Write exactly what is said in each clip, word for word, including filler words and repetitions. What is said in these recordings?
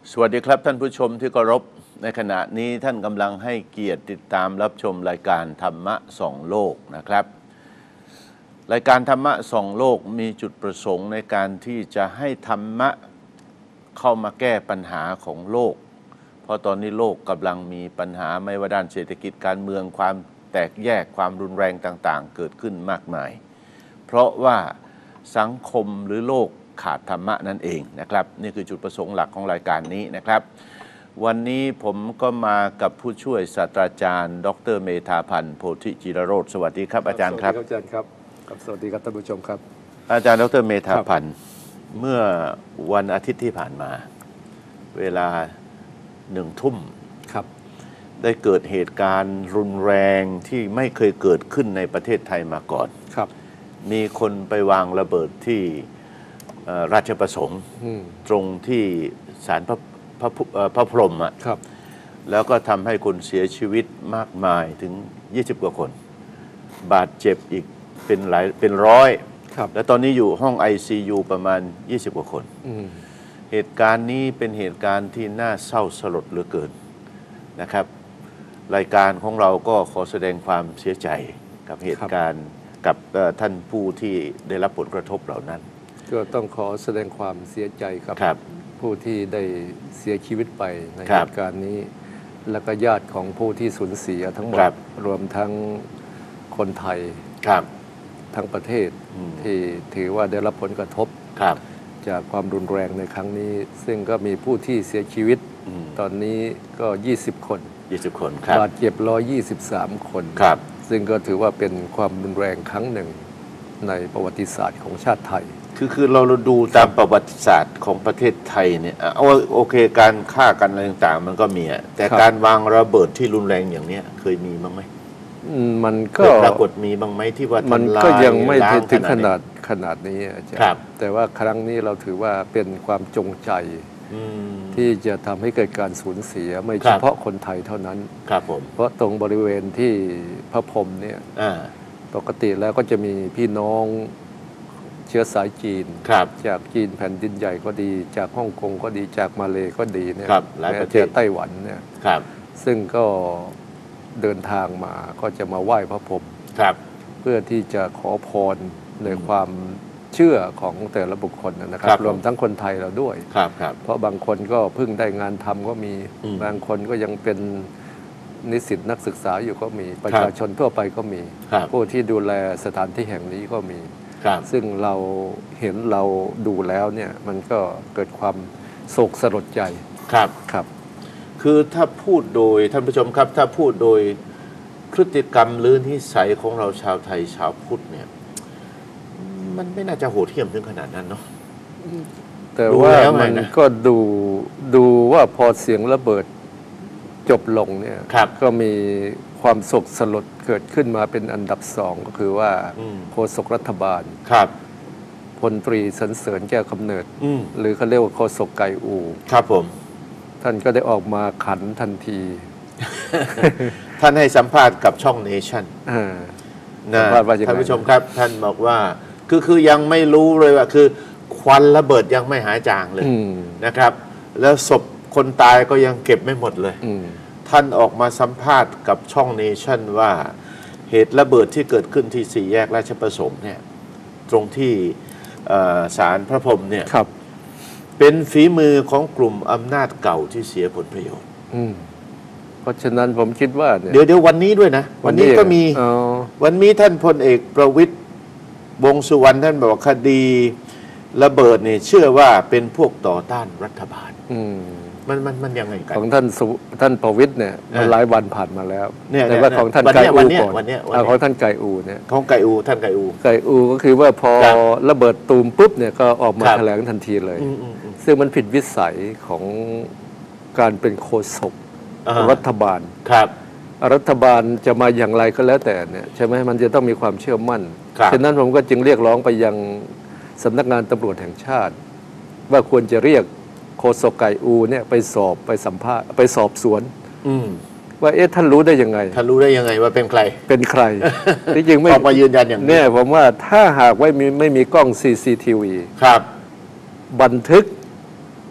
สวัสดีครับท่านผู้ชมที่เคารพในขณะนี้ท่านกำลังให้เกียรติติดตามรับชมรายการธรรมะส่องโลกนะครับรายการธรรมะส่องโลกมีจุดประสงค์ในการที่จะให้ธรรมะเข้ามาแก้ปัญหาของโลกเพราะตอนนี้โลกกำลังมีปัญหาไม่ว่าด้านเศรษฐกิจการเมืองความแตกแยกความรุนแรงต่างๆเกิดขึ้นมากมายเพราะว่าสังคมหรือโลกขาดธรรมะนั่นเองนะครับนี่คือจุดประสงค์หลักของรายการนี้นะครับวันนี้ผมก็มากับผู้ช่วยศาสตราจารย์ดรเมธาพันธ์โพธิจิรโรจน์สวัสดีครับอาจารย์ครับสวัสดีครับอาจารย์ครับสวัสดีครับท่านผู้ชมครับอาจารย์ดรเมธาพันธ์เมื่อวันอาทิตย์ที่ผ่านมาเวลาหนึ่งทุ่มครับได้เกิดเหตุการณ์รุนแรงที่ไม่เคยเกิดขึ้นในประเทศไทยมาก่อนครับมีคนไปวางระเบิดที่ราชประสงค์ตรงที่ศาลพระพระพระพรหมอ่ะแล้วก็ทำให้คนเสียชีวิตมากมายถึงยี่สิบกว่าคนบาดเจ็บอีกเป็นหลายเป็นร้อยและตอนนี้อยู่ห้อง ไอ ซี ยู ประมาณยี่สิบกว่าคนเหตุการณ์นี้เป็นเหตุการณ์ที่น่าเศร้าสลดเหลือเกินนะครับรายการของเราก็ขอแสดงความเสียใจกับเหตุการณ์กับท่านผู้ที่ได้รับผลกระทบเหล่านั้นก็ต้องขอแสดงความเสียใจกับผู้ที่ได้เสียชีวิตไปในเหตุการณ์นี้และก็ญาติของผู้ที่สูญเสียทั้งหมดรวมทั้งคนไทยทั้งประเทศที่ถือว่าได้รับผลกระทบจากความรุนแรงในครั้งนี้ซึ่งก็มีผู้ที่เสียชีวิตตอนนี้ก็ยี่สิบคนยี่สิบคนบาดเจ็บหนึ่งร้อยยี่สิบสามคนซึ่งก็ถือว่าเป็นความรุนแรงครั้งหนึ่งในประวัติศาสตร์ของชาติไทยคือคือเราดูตามประวัติศาสตร์ของประเทศไทยเนี่ยโอเคการฆ่ากันอะไรต่างๆมันก็มีแต่การวางระเบิดที่รุนแรงอย่างนี้เคยมีบ้างไหมมันก็ปรากฏมีบ้างไหมที่ว่ามันก็ยังไม่ถึงขนาดขนาดนี้อาจารย์แต่ว่าครั้งนี้เราถือว่าเป็นความจงใจที่จะทำให้เกิดการสูญเสียไม่เฉพาะคนไทยเท่านั้นครับผมเพราะตรงบริเวณที่พระพรหมเนี่ยปกติแล้วก็จะมีพี่น้องเชื้อสายจีนจากจีนแผ่นดินใหญ่ก็ดีจากฮ่องกงก็ดีจากมาเลก็ดีเนี่ยแม้แต่ไต้หวันเนี่ยซึ่งก็เดินทางมาก็จะมาไหว้พระพรหมเพื่อที่จะขอพรในความเชื่อของแต่ละบุคคลนะครับรวมทั้งคนไทยเราด้วยเพราะบางคนก็เพิ่งได้งานทำก็มีบางคนก็ยังเป็นนิสิตนักศึกษาอยู่ก็มีประชาชนทั่วไปก็มีผู้ที่ดูแลสถานที่แห่งนี้ก็มีซึ่งเราเห็นเราดูแล้วเนี่ยมันก็เกิดความโศกสลดใจครับครับคือถ้าพูดโดยท่านผู้ชมครับถ้าพูดโดยพฤติกรรมหรือนิสัยของเราชาวไทยชาวพุทธเนี่ยมันไม่น่าจะโหดเหี้ยมถึงขนาดนั้นเนาะแต่ว่ามันก็ดูดูว่าพอเสียงระเบิดจบลงเนี่ยก็มีความโศกสลดเกิดขึ้นมาเป็นอันดับสองก็คือว่าโฆษกรัฐบาลพลตรีสรรเสริญแก้วกำเนิดหรือเขาเรียกว่าโฆษกไก่อูครับผมท่านก็ได้ออกมาขันทันทีท่านให้สัมภาษณ์กับช่องเนชั่นนะท่านผู้ชมครับท่านบอกว่าคือคือยังไม่รู้เลยว่าคือควันระเบิดยังไม่หายจางเลยนะครับแล้วศพคนตายก็ยังเก็บไม่หมดเลยท่านออกมาสัมภาษณ์กับช่องเนชั่นว่าเหตุระเบิดที่เกิดขึ้นที่สี่แยกราชประสงค์เนี่ยตรงที่ศาลพระพรหมเนี่ยเป็นฝีมือของกลุ่มอำนาจเก่าที่เสียผลประโยชน์เพราะฉะนั้นผมคิดว่าเดี๋ยวเดี๋ยววันนี้ด้วยนะวันนี้ก็มีวันนี้ท่านพลเอกประวิตรวงษ์สุวรรณท่านบอกคดีระเบิดเนี่ยเชื่อว่าเป็นพวกต่อต้านรัฐบาลมันมันมันยังไงกันของท่านท่านประวิตรเนี่ยมันหลายวันผ่านมาแล้วแต่ว่าของท่านไก่อูก่อนของท่านไก่อูเนี่ยของไก่อูท่านไก่อูไก่อูก็คือว่าพอระเบิดตูมปุ๊บเนี่ยก็ออกมาแถลงทันทีเลยซึ่งมันผิดวิสัยของการเป็นโฆษกรัฐบาลครับรัฐบาลจะมาอย่างไรก็แล้วแต่เนี่ยใช่ไหมมันจะต้องมีความเชื่อมั่นฉะนั้นผมก็จึงเรียกร้องไปยังสำนักงานตำรวจแห่งชาติว่าควรจะเรียกโฆษกไก่อูเนี่ยไปสอบไปสัมภาษณ์ไปสอบสวนว่าเอ๊ะท่านรู้ได้ยังไงท่านรู้ได้ยังไงว่าเป็นใครเป็นใครที่จริงไม่ออกมายืนยันอย่างนี้เนี่ยผมว่าถ้าหากว่ามีไม่มีกล้อง ซี ซี ที วีครับบันทึก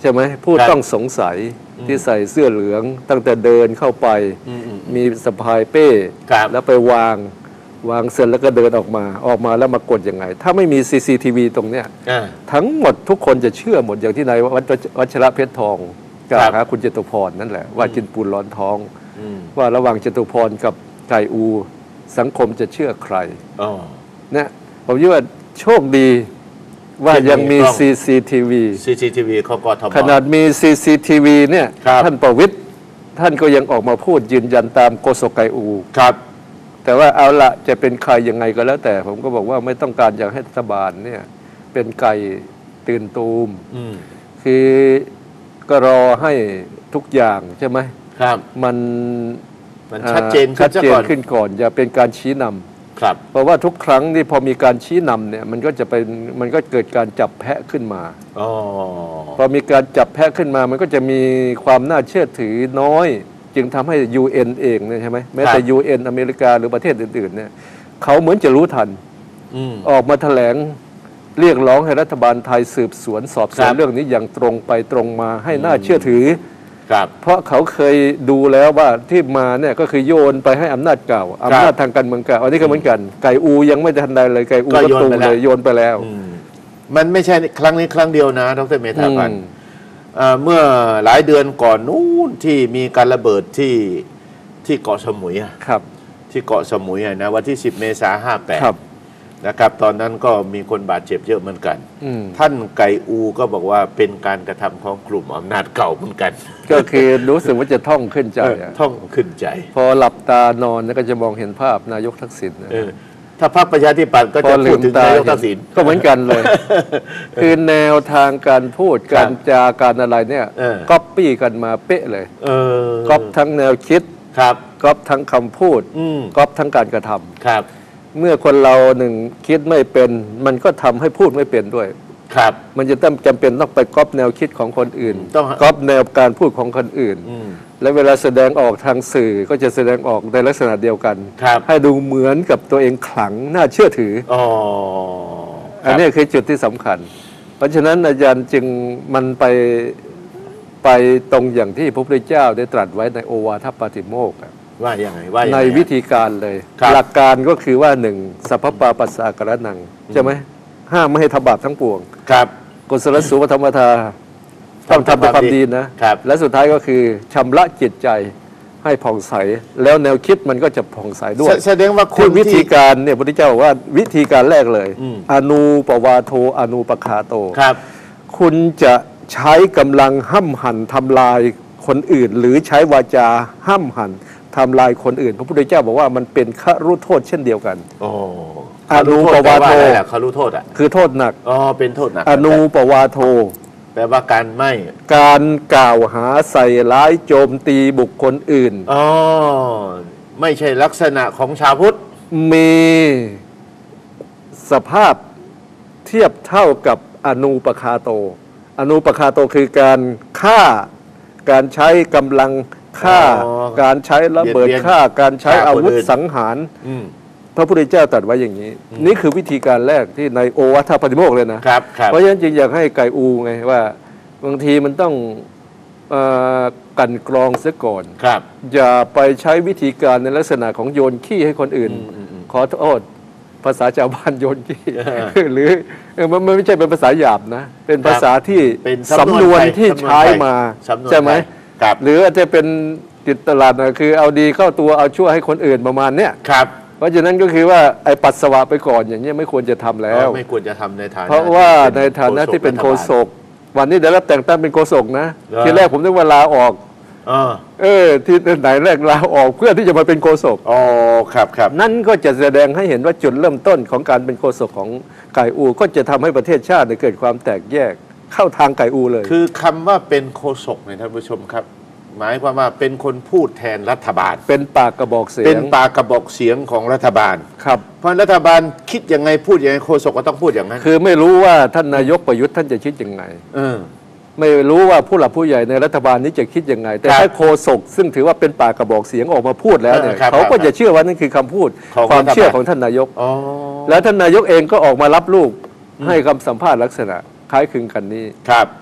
ใช่ไหมผู้ครับต้องสงสัยที่ใส่เสื้อเหลืองตั้งแต่เดินเข้าไปอืมอืมมีสะพายเป้ครับแล้วไปวางวางเสร็จแล้วก็เดินออกมาออกมาแล้วมากดยังไง ถ้าไม่มี ซี ซี ที วี ตรงเนี้ยอ่าทั้งหมดทุกคนจะเชื่อหมดอย่างที่นายวัชวัชระเพชรทองกล่าวหาคุณจตุพรนั่นแหละว่ากินปูนร้อนท้องอืมว่าระหว่างจตุพรกับไก่อู สังคมจะเชื่อใครอ๋อเนี่ยผมคิดว่าโชคดีว่ายังมีที่มีกล้องซี ซี ที วีซี ซี ที วี เขากทมขนาดมี ซี ซี ที วี เนี่ยครับท่านประวิตรท่านก็ยังออกมาพูดยืนยันตามโกศกไก่อูครับแต่ว่าเอาละจะเป็นใครยังไงก็แล้วแต่ ผมก็บอกว่าไม่ต้องการอยากให้รัฐบาลเนี่ยเป็นไก่ตื่นตูมอืมคือก็รอให้ทุกอย่างใช่ไหมครับมันมันชัดเจนชัดเจนก่อนขึ้นก่อนอย่าเป็นการชี้นำครับเพราะว่าทุกครั้งที่พอมีการชี้นำเนี่ยมันก็จะเป็นมันก็เกิดการจับแพะขึ้นมาอ๋อพอมีการจับแพะขึ้นมามันก็จะมีความน่าเชื่อถือน้อย จึงทำให้ ยู เอ็น เองเนี่ยใช่ไหมแม้แต่ ยู เอ็น อเมริกาหรือประเทศอื่นๆเนี่ยเขาเหมือนจะรู้ทันอืมออกมาแถลงเรียกร้องให้รัฐบาลไทยสืบสวนสอบสวนครับเรื่องนี้อย่างตรงไปตรงมาให้น่าเชื่อถือครับเพราะเขาเคยดูแล้วว่าที่มาเนี่ยก็คือโยนไปให้อำนาจเก่าอำนาจทางการเมืองเก่าอันนี้ก็เหมือนกัน ไก่อูยังไม่ทันใดเลยไก่อูก็ก็โยนตูไปแล้วเลยโยนไปแล้วอืมมันไม่ใช่ครั้งนี้ครั้งเดียวนะดรเมธาพันธ์เอ่อเมื่อหลายเดือนก่อนนู้นที่มีการระเบิดที่ที่เกาะสมุยอะครับที่เกาะสมุยอะนะวันที่สิบเมษายนห้าแปดครับนะครับ ตอนนั้นก็มีคนบาดเจ็บเยอะเหมือนกันอืมท่านไก่อูก็บอกว่าเป็นการกระทำของกลุ่มอำนาจเก่าเหมือนกันก็คือรู้สึกว่าจะท่องขึ้นใจเอออะท่องขึ้นใจพอหลับตานอนแล้วก็จะมองเห็นภาพนายกทักษิณนะเออถ้าพรรคประชาธิปัตย์ก็พจะอลืพูดมถึงตานายกเห็ทักษิณนก็เหมือนกันเลย คือแนวทางการพูดการจาการอะไรเนี่ยเออก๊อปปี้กันมาเป๊ะเลยเออก๊อปทั้งแนวคิดครับก๊อปทั้งคำพูดอืมก๊อปทั้งการกระทำครับเมื่อคนเราหนึ่งคิดไม่เป็น มันก็ทำให้พูดไม่เป็นด้วยครับมันจะต้องจำเป็นต้องไปก๊อปแนวคิดของคนอื่นต้องก๊อปแนวการพูดของคนอื่นอืมและเวลาแสดงออกทางสื่อก็จะแสดงออกในลักษณะเดียวกันครับให้ดูเหมือนกับตัวเองขลังน่าเชื่อถืออ๋ออันนี้คือจุดที่สำคัญ เพราะฉะนั้นอาจารย์จึงมันไปไปตรงอย่างที่พระพุทธเจ้าได้ตรัสไว้ในโอวาทปาติโมกข์อะว่ายังไงว่ายังไงในวิธีการเลยครับหลักการก็คือว่าหนึ่งสัพพปาปัสสะกระนังใช่ไหมห้ามไม่ให้ทำบาปทั้งปวงครับกุศลสุปธรรมทาต้องทำแต่ความดีนะครับและสุดท้ายก็คือชำระจิตใจให้ผ่องใส แล้วแนวคิดมันก็จะผ่องใสด้วยแสแสดงว่าคคืนอวิธีที่การเนี่ยพระพุทธเจ้าบอกว่าวิธีการแรกเลยอืมอนูปวาโทอนูปคาโตครับคุณจะใช้กำลังห้ำหั่นทำลายคนอื่น หรือใช้วาจาห้ำหั่นทำลายคนอื่น พระพุทธเจ้าบอกว่ามันเป็นครุโทษเช่นเดียวกันโอ้อนุปวาโทแปลอะไรล่ะเขารู้โทษอ่ะคือโทษหนักอ๋อเป็นโทษหนักอนูปวาโทแปลว่าการไม่การกล่าวหาใส่ร้ายโจมตีบุคคลอื่นอ๋อไม่ใช่ลักษณะของชาวพุทธมีสภาพเทียบเท่ากับอนูปคาโต อนูปคาโตคือการฆ่า การใช้กำลังฆ่าอ๋อการใช้ระเบิดเบียดเบียนฆ่า การใช้ฆ่าคนอาวุธอื่นสังหารอืมพระพุทธเจ้าตรัสไว้อย่างนี้ นี่คือวิธีการแรกที่ในโอวาทปาติโมกข์เลยนะครับครับเพราะฉะนั้นจึงอยากให้ไก่อูไงว่าบางทีมันต้องเอ่อกลั่นกรองเสียก่อนครับอย่าไปใช้วิธีการในลักษณะของโยนขี้ให้คนอื่นอืมอืมขอโทษภาษาชาวบ้านโยนขี้เออหรือเออมันมันไม่ใช่เป็นภาษาหยาบนะ เป็นภาษาที่เป็นสำนวนไทยที่สำนวนใช้ไทยมาสำนวนใช่ไหมทยครับหรืออาจจะเป็นติดตลาดนะคือเอาดีเข้าตัวเอาชั่วให้คนอื่นประมาณเนี้ยครับเพราะฉะนั้นก็คือว่าไอ้ปัสสาวะไปก่อนอย่างนี้ยไม่ควรจะทำแล้วไม่ควรจะทำในฐานะเพราะว่าในที่ฐานะที่เป็นโฆษกกวันนี้ได้รับแต่งตั้งเป็นโฆษกนะเหรอทีแรกผมนึกว่าลาออกอ๋อเออที่ไหนแรกลาออกเพื่อที่จะมาเป็นโฆษกอ๋อครับครับนั่นก็จะแสดงให้เห็นว่าจุดเริ่มต้นของการเป็นโฆษกของไก่อูก็จะทำให้ประเทศชาติเนี่ยเกิดความแตกแยกเข้าทางไก่อูเลยคือคำว่าเป็นโฆษกเนี่ยท่านผู้ชมครับ หมายความว่าเป็นคนพูดแทนรัฐบาลเป็นปากกระบอกเสียงเป็นปากกระบอกเสียงของรัฐบาลครับเพราะรัฐบาลคิดยังไงพูดยังไงโฆษกก็ต้องพูดอย่างนั้นคือไม่รู้ว่าท่านนายกประยุทธ์ท่านจะคิดยังไงเออไม่รู้ว่าผู้หลักผู้ใหญ่ในรัฐบาลนี้จะคิดยังไง แต่ครับถ้าโฆษกซึ่งถือว่าเป็นปากกระบอกเสียงออกมาพูดแล้วเนี่ยเออครับเขาก็ครับจะเชื่อว่านั่นคือคำพูดของความรัฐบาลเชื่อของท่านนายกอ๋อแล้วท่านนายกเองก็ออกมารับลูกให้คำสัมภาษณ์ลักษณะคล้ายคลึงกันนี้ครับฉ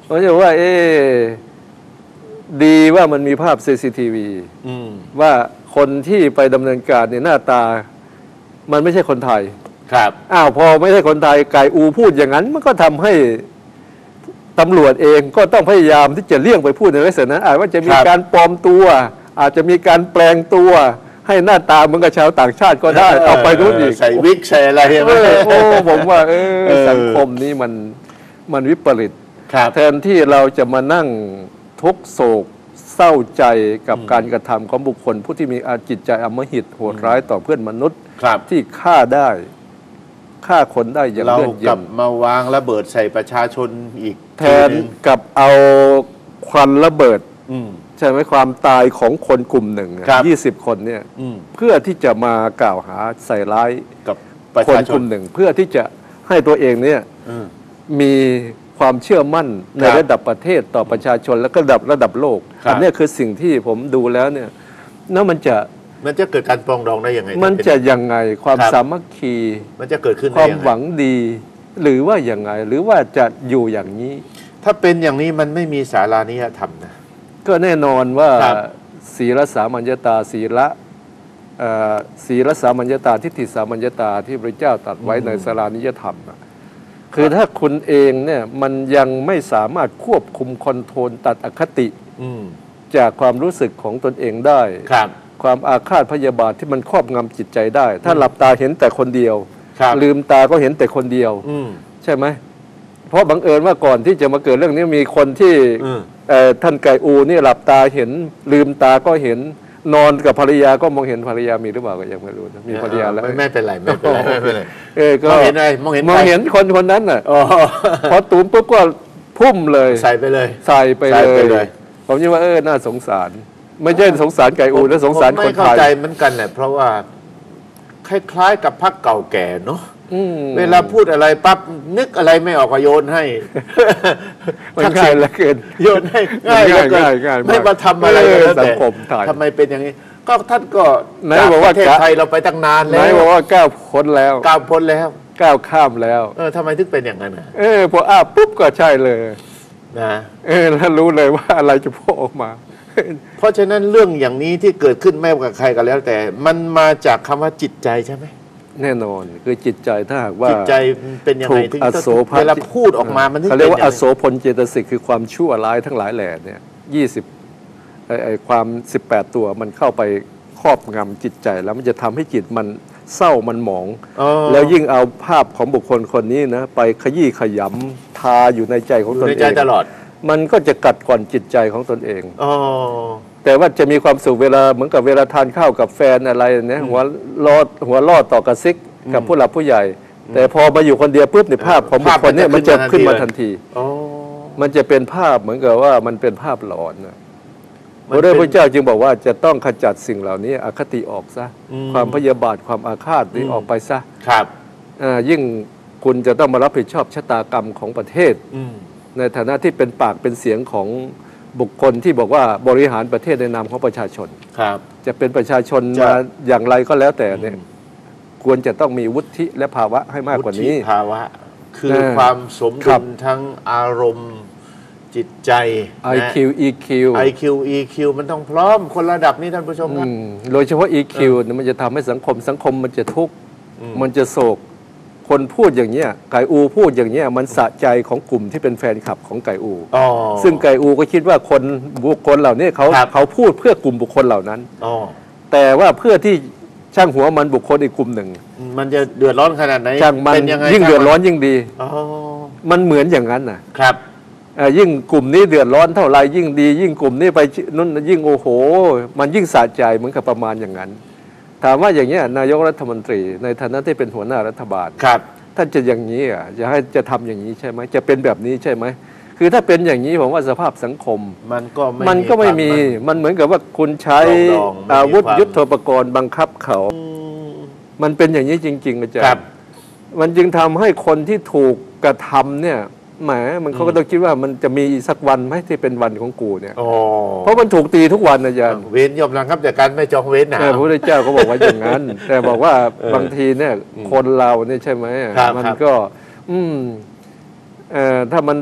ผมจะว่าเอ๊ดีว่ามันมีภาพ ซี ซี ที วี ว่าคนที่ไปดำเนินการเนี่ยหน้าตามันไม่ใช่คนไทยครับอ้าวพอไม่ใช่คนไทยไก่อูพูดอย่างนั้นมันก็ทำให้ตำรวจเองก็ต้องพยายามที่จะเลี่ยงไปพูดในลักษณะนั้นอาจว่าจะมีการปลอมตัวอาจจะมีการแปลงตัวให้หน้าตาเหมือนกับชาวต่างชาติก็ได้เอาไปรู้อีกใส่วิกใส่อะไรโอ้ผมว่าเออสังคมนี้มันมันวิปริตแทนที่เราจะมานั่งทุกโศกเศร้าใจกับการกระทำของบุคคลผู้ที่มีอาจิตใจอำมหิตโหดร้ายต่อเพื่อนมนุษย์ที่ฆ่าได้ฆ่าคนได้อย่างเลือดเย็นเรากลับมาวางระเบิดใส่ประชาชนอีกแทนกับเอาควันระเบิดใช่ไหมความตายของคนกลุ่มหนึ่งยี่สิบคนเนี่ยเพื่อที่จะมากล่าวหาใส่ร้ายกับคนกลุ่มหนึ่งเพื่อที่จะให้ตัวเองเนี่ยมีความเชื่อมั่นในระดับประเทศต่อประชาชนและก็ระดับระดับโลกอันนี้คือสิ่งที่ผมดูแล้วเนี่ยนั่นมันจะมันจะเกิดการปรองดองได้ยังไงมันจะยังไงความสามัคคีมันจะเกิดขึ้นความหวังดีหรือว่าอย่างไงหรือว่าจะอยู่อย่างนี้ถ้าเป็นอย่างนี้มันไม่มีศาลานิยธรรมนะก็แน่นอนว่าศีลสามัญญตาศีละศีลสามัญญตาทิฏฐิสามัญญตาที่พระเจ้าตรัสไว้ในศาลานิยธรรมคือถ้าคุณเองเนี่ยมันยังไม่สามารถควบคุมคอนโทรลตัดอคติจากความรู้สึกของตนเองได้ความอาฆาตพยาบาทที่มันครอบงำจิตใจได้ถ้าหลับตาเห็นแต่คนเดียวลืมตาก็เห็นแต่คนเดียวใช่ไหมเพราะบังเอิญว่าก่อนที่จะมาเกิดเรื่องนี้มีคนที่ท่านไก่อูนี่หลับตาเห็นลืมตาก็เห็นนอนกับภรรยาก็มองเห็นภรรยามีหรือเปล่าก็ยังไม่รู้นะมีภรรยาแล้วไม่เป็นไรไม่เป็นไรไม่เป็นไรเออก็มองเห็นอะไรมองเห็นมองเห็นคนคนนั้นน่ะพอตูมปุ๊บก็พุ่มเลยใส่ไปเลยใส่ไปเลยผมคิดว่าเออน่าสงสารไม่ใช่สงสารไก่อูนะสงสารคนไทยไม่เข้าใจเหมือนกันแหละเพราะว่าคล้ายๆกับพรรคเก่าแก่เนาะเวลาพูดอะไรปั๊บนึกอะไรไม่ออกก็โยนให้ง่ายเหลือเกินโยนให้ง่ายเหลือเกินไม่มาทำอะไรแล้วแต่ทำไมเป็นอย่างนี้ก็ท่านก็จากประเทศไทยเราไปตั้งนานแล้วนายบอกว่าก้าวพ้นแล้วก้าวพ้นแล้วก้าวข้ามแล้วเออทำไมถึงเป็นอย่างนั้นเออพออ้าปุ๊บก็ใช่เลยนะเออแล้วรู้เลยว่าอะไรจะโผล่ออกมาเพราะฉะนั้นเรื่องอย่างนี้ที่เกิดขึ้นไม่ว่ากับใครก็แล้วแต่มันมาจากคำว่าจิตใจใช่ไหมแน่นอนคือจิตใจถ้าหากว่าจิตใจเป็นยังไงถึงเวลาพูดออกมามันเขาเรียกว่าอโสพลเจตสิกคือความชั่วร้ายทั้งหลายแหล่เนี่ยยี่สิบไอ้ความสิบแปดตัวมันเข้าไปครอบงำจิตใจแล้วมันจะทำให้จิตมันเศร้ามันหมองแล้วยิ่งเอาภาพของบุคคลคนนี้นะไปขยี้ขยำทาอยู่ในใจของตนเองตลอดมันก็จะกัดก่อนจิตใจของตนเองแต่ว่าจะมีความสุขเวลาเหมือนกับเวลาทานข้าวกับแฟนอะไรเนี่ยหัวลอดหัวลอดต่อกระซิกกับผู้หลักผู้ใหญ่แต่พอมาอยู่คนเดียวปุ๊บในภาพของบุคคลเนี่ยมันจะขึ้นมาทันทีมันจะเป็นภาพเหมือนกับว่ามันเป็นภาพหลอนนะพระพุทธเจ้าจึงบอกว่าจะต้องขจัดสิ่งเหล่านี้อคติออกซะความพยาบาทความอาฆาตนี้ออกไปซะครับยิ่งคุณจะต้องมารับผิดชอบชะตากรรมของประเทศในฐานะที่เป็นปากเป็นเสียงของบุคคลที่บอกว่าบริหารประเทศในนามของประชาชนครับจะเป็นประชาชนมาอย่างไรก็แล้วแต่เนี่ยควรจะต้องมีวุฒิและภาวะให้มากกว่านี้ภาวะคือความสมดุลทั้งอารมณ์จิตใจไอ คิว อี คิวไอ คิว อี คิว มันต้องพร้อมคนระดับนี้ท่านผู้ชมครับโดยเฉพาะ อี คิว เนี่ยมันจะทำให้สังคมสังคมมันจะทุกข์มันจะโศกคนพูดอย่างเนี้ยไก่อูพูดอย่างเนี้ยมันสะใจของกลุ่มที่เป็นแฟนคลับของไก่อูซึ่งไก่อูก็คิดว่าคนบุคคลเหล่านี้เขาเขาพูดเพื่อกลุ่มบุคคลเหล่านั้นแต่ว่าเพื่อที่ช่างหัวมันบุคคลอีกกลุ่มหนึ่งมันจะเดือดร้อนขนาดไหนช่างมันยิ่งเดือดร้อนยิ่งดีมันเหมือนอย่างนั้นนะครับยิ่งกลุ่มนี้เดือดร้อนเท่าไรยิ่งดียิ่งกลุ่มนี้ไปนั่นยิ่งโอ้โหมันยิ่งสะใจเหมือนกับประมาณอย่างนั้นถามว่าอย่างนี้นายกรัฐมนตรีในฐานะที่เป็นหัวหน้ารัฐบาลครับท่านจะอย่างนี้อ่ะจะให้จะทำอย่างนี้ใช่ไหมจะเป็นแบบนี้ใช่ไหมคือถ้าเป็นอย่างนี้ผมว่าสภาพสังคมมันก็มันก็ไม่มีมันเหมือนกับว่าคุณใช้อาวุธยุทโธปกรณ์บังคับเขามันเป็นอย่างนี้จริงๆอาจารย์มันจึงทำให้คนที่ถูกกระทำเนี่ยแหมมันเขาก็ต้องคิดว่ามันจะมีสักวันไหมที่เป็นวันของกูเนี่ยเพราะมันถูกตีทุกวันอาจารย์เว้นยอมรับครับแต่การไม่จองเว้นนะพระพุทธเจ้าก็บอกว่าอย่างนั้นแต่บอกว่าบางทีเนี่ยคนเราเนี่ยใช่ไหมมันก็อืมเอ่อถ้ามัน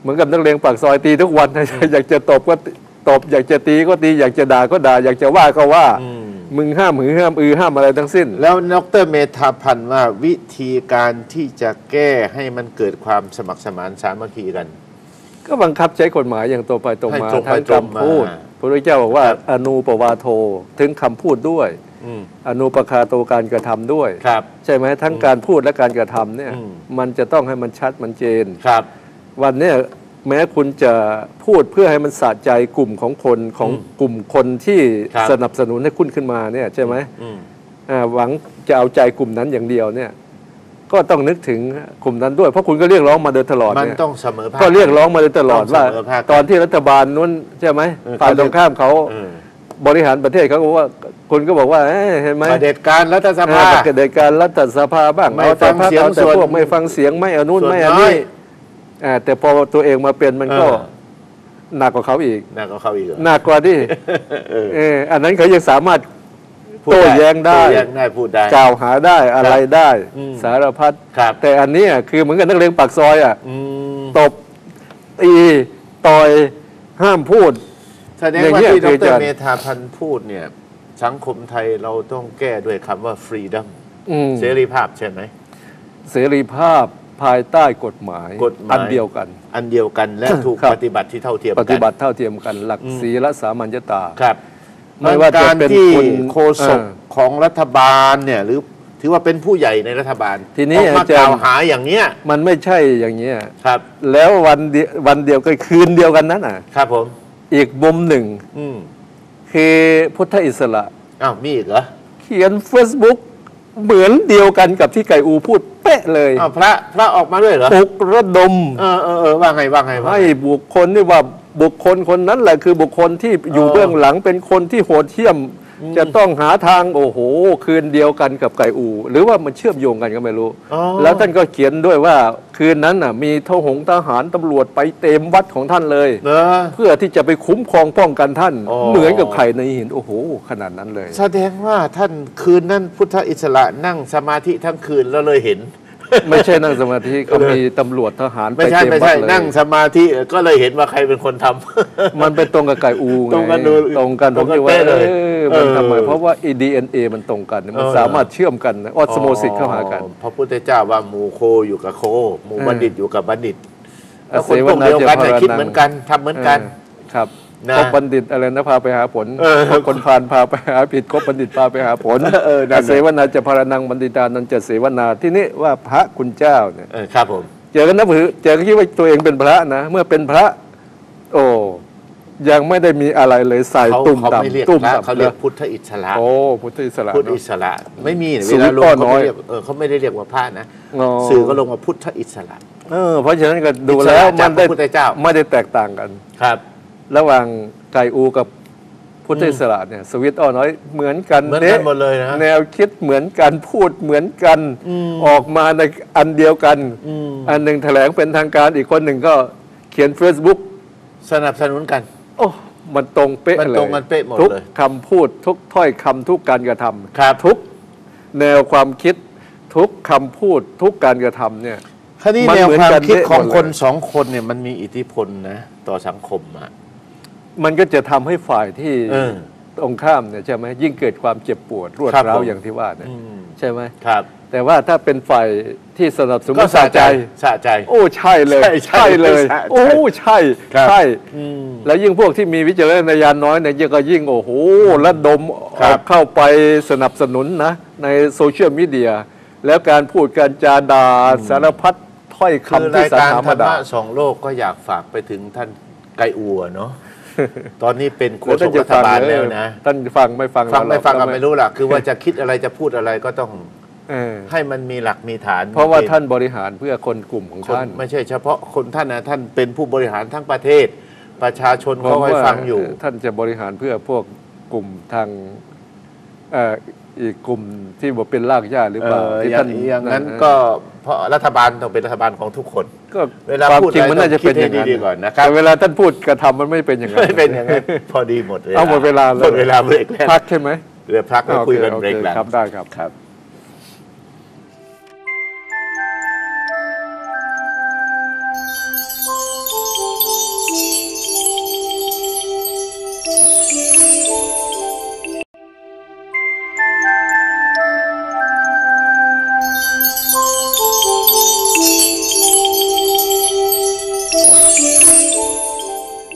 เหมือนกับนักเลงปากซอยตีทุกวัน อยากจะตบก็ตบอยากจะตีก็ตีอยากจะด่าก็ด่าอยากจะว่าก็ว่ามึงห้ามหือห้ามอือห้ามอะไรทั้งสิ้นแล้วดร.เมธาพันธ์ว่าวิธีการที่จะแก้ให้มันเกิดความสมัครสมานสามัคคีกันก็บังคับใช้กฎหมายอย่างตรงไปตรงมาทั้งคำพูดพระพุทธเจ้าบอกว่าอนูปวาโทถึงคำพูดด้วยอนุปคาโตการกระทำด้วยใช่ไหมทั้งการพูดและการกระทำเนี่ยมันจะต้องให้มันชัดมันเจนวันนี้แม้คุณจะพูดเพื่อให้มันสะใจกลุ่มของคนของกลุ่มคนที่สนับสนุนให้คุณขึ้นมาเนี่ยใช่ไหมหวังจะเอาใจกลุ่มนั้นอย่างเดียวเนี่ยก็ต้องนึกถึงกลุ่มนั้นด้วยเพราะคุณก็เรียกร้องมาโดยตลอดมันต้องเสมอภาคก็เรียกร้องมาโดยตลอดว่าตอนที่รัฐบาลนู้นใช่ไหมฝ่ายตรงข้ามเขาบริหารประเทศเขาบอกว่าคุณก็บอกว่าเห็นไหมเผด็จการรัฐสภาเผด็จการรัฐสภาบ้างไม่ฟังเสียงส่วนพวกไม่ฟังเสียงไม่อนุนไม่อันนี้แต่พอตัวเองมาเป็นมันก็หนักกว่าเขาอีกหนักกว่าเขาอีกหนักกว่าที่เอออันนั้นเขายังสามารถโต้แย้งได้พูดได้กล่าวหาได้อะไรได้สารพัดแต่อันนี้คือเหมือนกับนักเลงปากซอยอ่ะตบตีต่อยห้ามพูดแสดงว่าที่ดร.เมธาพันธ์พูดเนี่ยสังคมไทยเราต้องแก้ด้วยคำว่า freedom เสรีภาพใช่ไหมเสรีภาพภายใต้กฎหมายอันเดียวกันอันเดียวกันและถูกปฏิบัติที่เท่าเทียมกันปฏิบัติเท่าเทียมกันหลักศีลสามัญญตาครับไม่ว่าการที่โฆษกของรัฐบาลเนี่ยหรือถือว่าเป็นผู้ใหญ่ในรัฐบาลทีนี้มากล่าวหาอย่างเนี้ยมันไม่ใช่อย่างเนี้ยครับแล้ววันเดียววันเดียวกันคืนเดียวกันนั้นอ่ะครับผมอีกมุมหนึ่งคือพุทธอิสระอ้าวมีอีกเหรอเขียน Facebook เหมือนเดียวกันกับที่ไก่อูพูดเป๊ะเลยอ้าวพระพระออกมาด้วยเหรอปลุกระดมเออเออเออว่าไงว่าไงให้บุคคลนี่ว่าบุคคลคนนั้นแหละคือบุคคลที่อยู่เบื้องหลังเป็นคนที่โหดเหี้ยมจะต้องหาทางโอ้โหคืนเดียวกันกับไก่อูหรือว่ามันเชื่อมโยงกันก็ไม่รู้แล้วท่านก็เขียนด้วยว่าคืนนั้นน่ะมีทหงทหารตำรวจไปเต็มวัดของท่านเลยเพื่อที่จะไปคุ้มครองป้องกันท่านเหมือนกับไข่ในหินโอ้โหขนาดนั้นเลยแสดงว่าท่านคืนนั้นพุทธอิสระนั่งสมาธิทั้งคืนแล้วเลยเห็นไม่ใช่นั่งสมาธิเขามีตำรวจทหารไม่ใช่ไม่ใช่นั่งสมาธิก็เลยเห็นว่าใครเป็นคนทำมันไปตรงกับไก่อูไงตรงกันตรงกันผมว่ามันทำไมเพราะว่า ดี เอ็น เอ มันตรงกันมันสามารถเชื่อมกันออสโมซิสเข้าหากันพระพุทธเจ้าว่าหมู่โคอยู่กับโคหมู่บัณฑิตอยู่กับบัณฑิตแล้วคนพวกเดียวกันคิดเหมือนกันทำเหมือนกันครับคบบัณฑิตอะไรนะพาไปหาผลคนพาลพาไปหาผิดคบบัณฑิตพาไปหาผลเสวนาจะพารนังบัณฑิตานันจะเสวนาที่นี่ว่าพระคุณเจ้าเนี่ยครับผมเจอกันนะผือเจอกันคิดว่าตัวเองเป็นพระนะเมื่อเป็นพระโอ้ยังไม่ได้มีอะไรเลยใส่ตุ่มดำตุ่มดำเขาเรียกพุทธอิสระโอ้พุทธอิสระพุทธอิสระไม่มีเวลาลงเขาไม่เรียกเออเขาไม่ได้เรียกว่าพระนะสื่อก็ลงว่าพุทธอิสระเออเพราะฉะนั้นก็ดูแล้วมันได้ไม่ได้แตกต่างกันครับระหว่างไก่อูกับพุทธอิสระเนี่ยสวิตอ้อน้อยเหมือนกันเหมือนกันหมดเลยนะแนวคิดเหมือนกันพูดเหมือนกันออกมาในอันเดียวกันอันหนึ่งแถลงเป็นทางการอีกคนหนึ่งก็เขียน Facebook สนับสนุนกันโอ้มันตรงเป๊ะเลยมันตรงกันเป๊ะหมดเลยทุกคำพูดทุกถ้อยคำทุกการกระทำทุกแนวความคิดทุกคำพูดทุกการกระทำเนี่ยคราวนี้แนวความคิดของคนสองคนเนี่ยมันมีอิทธิพลนะต่อสังคมอ่ะมันก็จะทำให้ฝ่ายที่ตรงข้ามเนี่ยใช่ไหมยิ่งเกิดความเจ็บปวดรวดร้าวอย่างที่ว่าเนี่ยใช่ไหมครับแต่ว่าถ้าเป็นฝ่ายที่สนับสนุนสะใจสะใจโอ้ใช่เลยใช่เลยโอ้ใช่ใช่แล้วยิ่งพวกที่มีวิจารณญาณน้อยเนี่ยก็ยิ่งโอ้โหระดมเข้าไปสนับสนุนนะในโซเชียลมีเดียแล้วการพูดการจาด่าสารพัดถ้อยคำที่สรรหามาด่าสองโลกก็อยากฝากไปถึงท่านไก่อัวเนาะตอนนี้เป็นโฆษกรัฐบาลแล้วนะท่านฟังไม่ฟังฟังไม่ฟังก็ไม่รู้ล่ะคือว่าจะคิดอะไรจะพูดอะไรก็ต้องให้มันมีหลักมีฐานเพราะว่าท่านบริหารเพื่อคนกลุ่มของท่านไม่ใช่เฉพาะคนท่านนะท่านเป็นผู้บริหารทั้งประเทศประชาชนเขาให้ฟังอยู่ท่านจะบริหารเพื่อพวกกลุ่มทางอีกกลุ่มที่บอกเป็นรากหญ้าหรือเปล่าที่ท่านอย่างนั้นก็เพราะรัฐบาลต้องเป็นรัฐบาลของทุกคนก็เวลาพูดจริงมันน่าจะเป็นอย่างนั้นก่อนนะครับแต่เวลาท่านพูดกระทำมันไม่เป็นอย่างนั้นไม่เป็นอย่างนั้นพอดีหมดเลยเอาหมดเวลาหมดเวลาเบรกแล้วพักใช่ไหมเรือพักแล้วคุยกันเบรกแล้วครับได้ครับครับ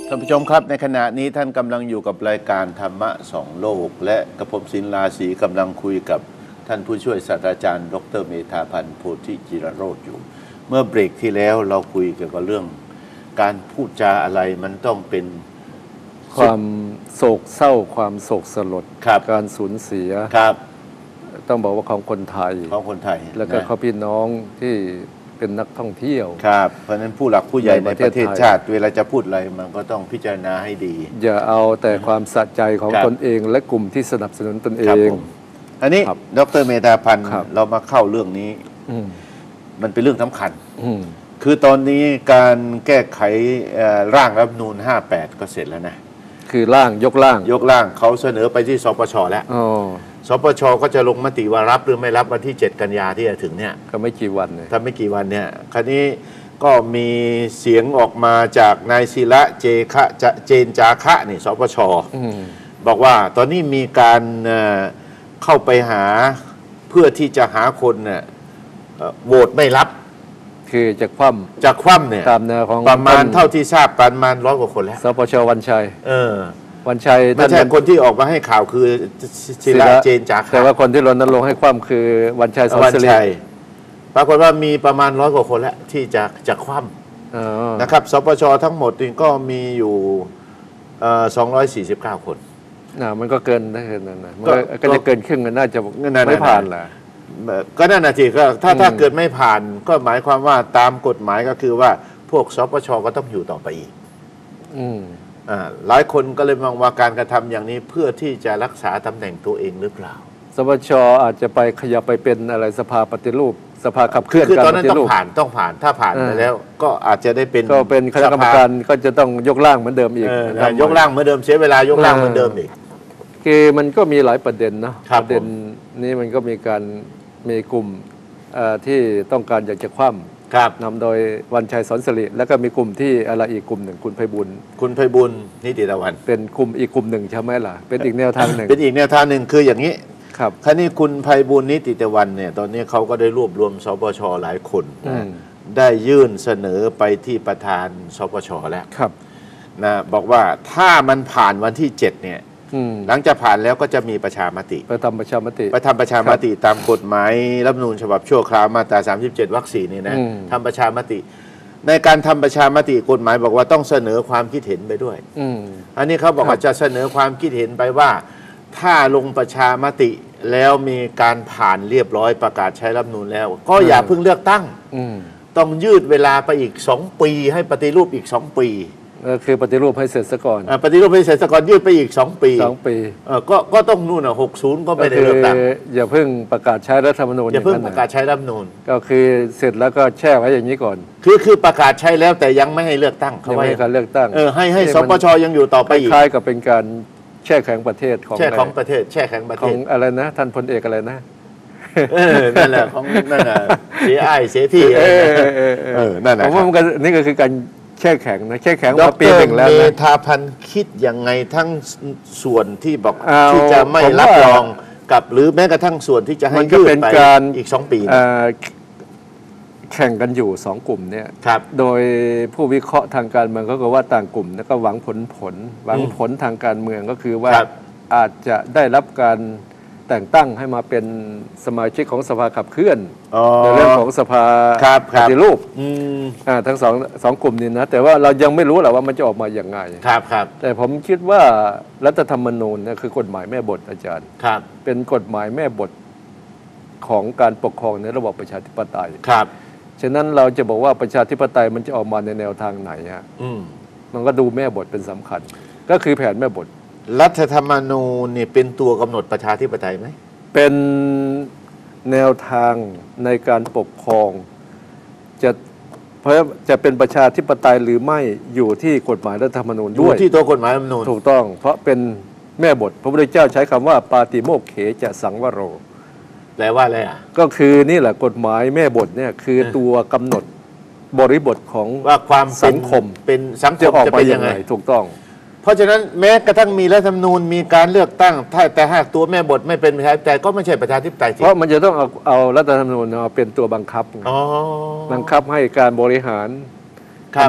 ท่านผู้ชมครับในขณะนี้ท่านกำลังอยู่กับรายการธรรมะสองโลกและกระผมศิลาศรีกำลังคุยกับท่านผู้ช่วยศาสตราจารย์ดรเมธาพันธ์โพธิจิรโรจน์อยู่ เมื่อเบรกที่แล้วเราคุยเกี่ยวกับเรื่องการพูดจาอะไรมันต้องเป็นความโศกเศร้าความโศกสลดการสูญเสียครับต้องบอกว่าของคนไทยของคนไทยแล้วก็เขาพี่น้องที่เป็นนักท่องเที่ยวครับเพราะฉะนั้นผู้หลักผู้ใหญ่ในประเทศชาติเวลาจะพูดอะไรมันก็ต้องพิจารณาให้ดีอย่าเอาแต่ความสะใจของตนเองและกลุ่มที่สนับสนุนตนเองอันนี้ดรเมธาพันธ์เรามาเข้าเรื่องนี้มันเป็นเรื่องสำคัญคือตอนนี้การแก้ไขร่างรัฐธรรมนูญห้าแปดก็เสร็จแล้วนะคือร่างยกร่างยกร่างเขาเสนอไปที่สปชแล้วสปชก็จะลงมติว่ารับหรือไม่รับวันที่เจ็ดกันยาที่จะถึงเนี่ยก็ไม่กี่วันเนี่ยถ้าไม่กี่วันเนี่ยคราวนี้ก็มีเสียงออกมาจากนายศิระเจคะเจนจาคะนี่สปชบอกว่าตอนนี้มีการเข้าไปหาเพื่อที่จะหาคนเนี่ยโหวตไม่รับคือจะคว่ำจะคว่ำเนี่ยตามแนวของประมาณเท่าที่ทราบประมาณร้อยกว่าคนแล้วสปชวันชัยเออวันชัยไม่ใช่คนที่ออกมาให้ข่าวคือศิระเจนจาคะแต่ว่าคนที่รณรงค์ให้คว่ำคือวันชัยสอนสิริปรากฏว่ามีประมาณร้อยกว่าคนแล้วที่จะจะคว่ำนะครับสปชทั้งหมดนี่ก็มีอยู่สองร้อยสี่สิบเก้าคนนะมันก็เกินได้เกินนั่นนะก็จะเกินครึ่งน่าจะไม่ผ่านแหละก็นั่นนะทีก็ถ้าถ้าเกิดไม่ผ่านก็หมายความว่าตามกฎหมายก็คือว่าพวกสปชก็ต้องอยู่ต่อไปอีกอ่าหลายคนก็เลยมองว่าการกระทำอย่างนี้เพื่อที่จะรักษาตำแหน่งตัวเองหรือเปล่าสปชอาจจะไปขยับไปเป็นอะไรสภาปฏิรูปสภาขับเคลื่อนการปฏิรูปคือตอนนั้นต้องผ่านต้องผ่านถ้าผ่านไปแล้วก็อาจจะได้เป็นก็เป็นคณะกรรมการก็จะต้องยกร่างเหมือนเดิมอีกยกร่างเหมือนเดิมเสียเวลายกร่างเหมือนเดิมอีกคือมันก็มีหลายประเด็นนะประเด็นนี้มันก็มีการมีกลุ่มที่ต้องการอยากจะคว่ำนำโดยวันชัยสอนสิริแล้วก็มีกลุ่มที่อะไรอีกกลุ่มหนึ่งคุณไพบุญคุณไพบุญนิติตะวันเป็นกลุ่มอีกกลุ่มหนึ่งใช่ไหมล่ะเป็นอีกแนวทางหนึ่งเป็นอีกแนวทางหนึ่งคืออย่างนี้ครับคราวนี้คุณไพบุญนิติตะวันเนี่ยตอนนี้เขาก็ได้รวบรวมสปชหลายคนได้ยื่นเสนอไปที่ประธานสปชแล้วครับนะบอกว่าถ้ามันผ่านวันที่เจ็ดเนี่ยหลังจากผ่านแล้วก็จะมีประชามติไปทำประชามติไปทำประชามติตามกฎหมายรัฐธรรมนูญฉบับชั่วคราวมาตราสามสิบเจ็ดวรรคสี่นี่นะทำประชามติในการทำประชามติกฎหมายบอกว่าต้องเสนอความคิดเห็นไปด้วยอันนี้เขาบอกว่าจะเสนอความคิดเห็นไปว่าถ้าลงประชามติแล้วมีการผ่านเรียบร้อยประกาศใช้รัฐธรรมนูญแล้วก็อย่าเพิ่งเลือกตั้งต้องยืดเวลาไปอีกสองปีให้ปฏิรูปอีกสองปีคือปฏิรูปให้เสร็จซะก่อนปฏิรูปให้เสร็จซะก่อนยืดไปอีกสองปีสองปีก็ก็ต้องนู่นอ่ะหกสิบก็ไม่ได้เลือกตั้งอย่าเพิ่งประกาศใช้รัฐธรรมนูญอย่าเพิ่งประกาศใช้รัฐธรรมนูญก็คือเสร็จแล้วก็แช่ไว้อย่างนี้ก่อนคือคือประกาศใช้แล้วแต่ยังไม่ให้เลือกตั้งเขาไม่ให้การเลือกตั้งเออให้ให้สปชยังอยู่ต่อไปอีกคล้ายกับเป็นการแช่แข็งประเทศของแช่ของประเทศแช่แข็งประเทศของอะไรนะท่านพลเอกอะไรนะเออนั่นแหละของนั่นน่ะเสียอ้ายเสียที่เออนั่นแหละผมว่ามันก็นี่ก็คือการแช่แข็งนะแช่แข็งมาปีหนึ่งแล้วนะดร.เมธาพันธ์คิดยังไงทั้งส่วนที่บอกที่จะไม่รับรองกับหรือแม้กระทั่งส่วนที่จะให้ยืดไปอีกสองปีแข่งกันอยู่สองกลุ่มเนี่ยโดยผู้วิเคราะห์ทางการเมืองเขาก็ว่าต่างกลุ่มก็หวังผลผลหวังผลทางการเมืองก็คือว่าอาจจะได้รับการแต่งตั้งให้มาเป็นสมาชิกของสภาขับเคลื่อนในเรื่องของสภาปฏิรูปทั้งสองสองกลุ่มนี้นะแต่ว่าเรายังไม่รู้แหละว่ามันจะออกมาอย่างไงครับครับแต่ผมคิดว่ารัฐธรรมนูญเนี่ยคือกฎหมายแม่บทอาจารย์ครับเป็นกฎหมายแม่บทของการปกครองในระบอบประชาธิปไตยครับฉะนั้นเราจะบอกว่าประชาธิปไตยมันจะออกมาในแนวทางไหนฮะมันก็ดูแม่บทเป็นสำคัญก็คือแผนแม่บทรัฐธรรมนูญนี่เป็นตัวกำหนดประชาธิปไตยไหมเป็นแนวทางในการปกครองจะเพราะจะเป็นประชาธิปไตยหรือไม่อยู่ที่กฎหมายรัฐธรรมนูญด้วยอยู่ที่ตัวกฎหมายรัฐธรรมนูญถูกต้องเพราะเป็นแม่บทพระพุทธเจ้าใช้คำว่าปาติโมกเขจะสังวโรแปลว่าอะไรอ่ะก็คือนี่แหละกฎหมายแม่บทเนี่ยคือตัวกำหนดบริบทของว่าความสังคมเป็นสังคมจะเป็นยังไงถูกต้องเพราะฉะนั้นแม้กระทั่งมีรัฐธรรมนูญมีการเลือกตั้งถ้าแต่หากตัวแม่บทไม่เป็นประชาธิปไตยก็ไม่ใช่ประชาธิปไตยเพราะมันจะต้องเอาเอารัฐธรรมนูญมาเป็นตัวบังคับบังคับให้การบริหารอำนาจ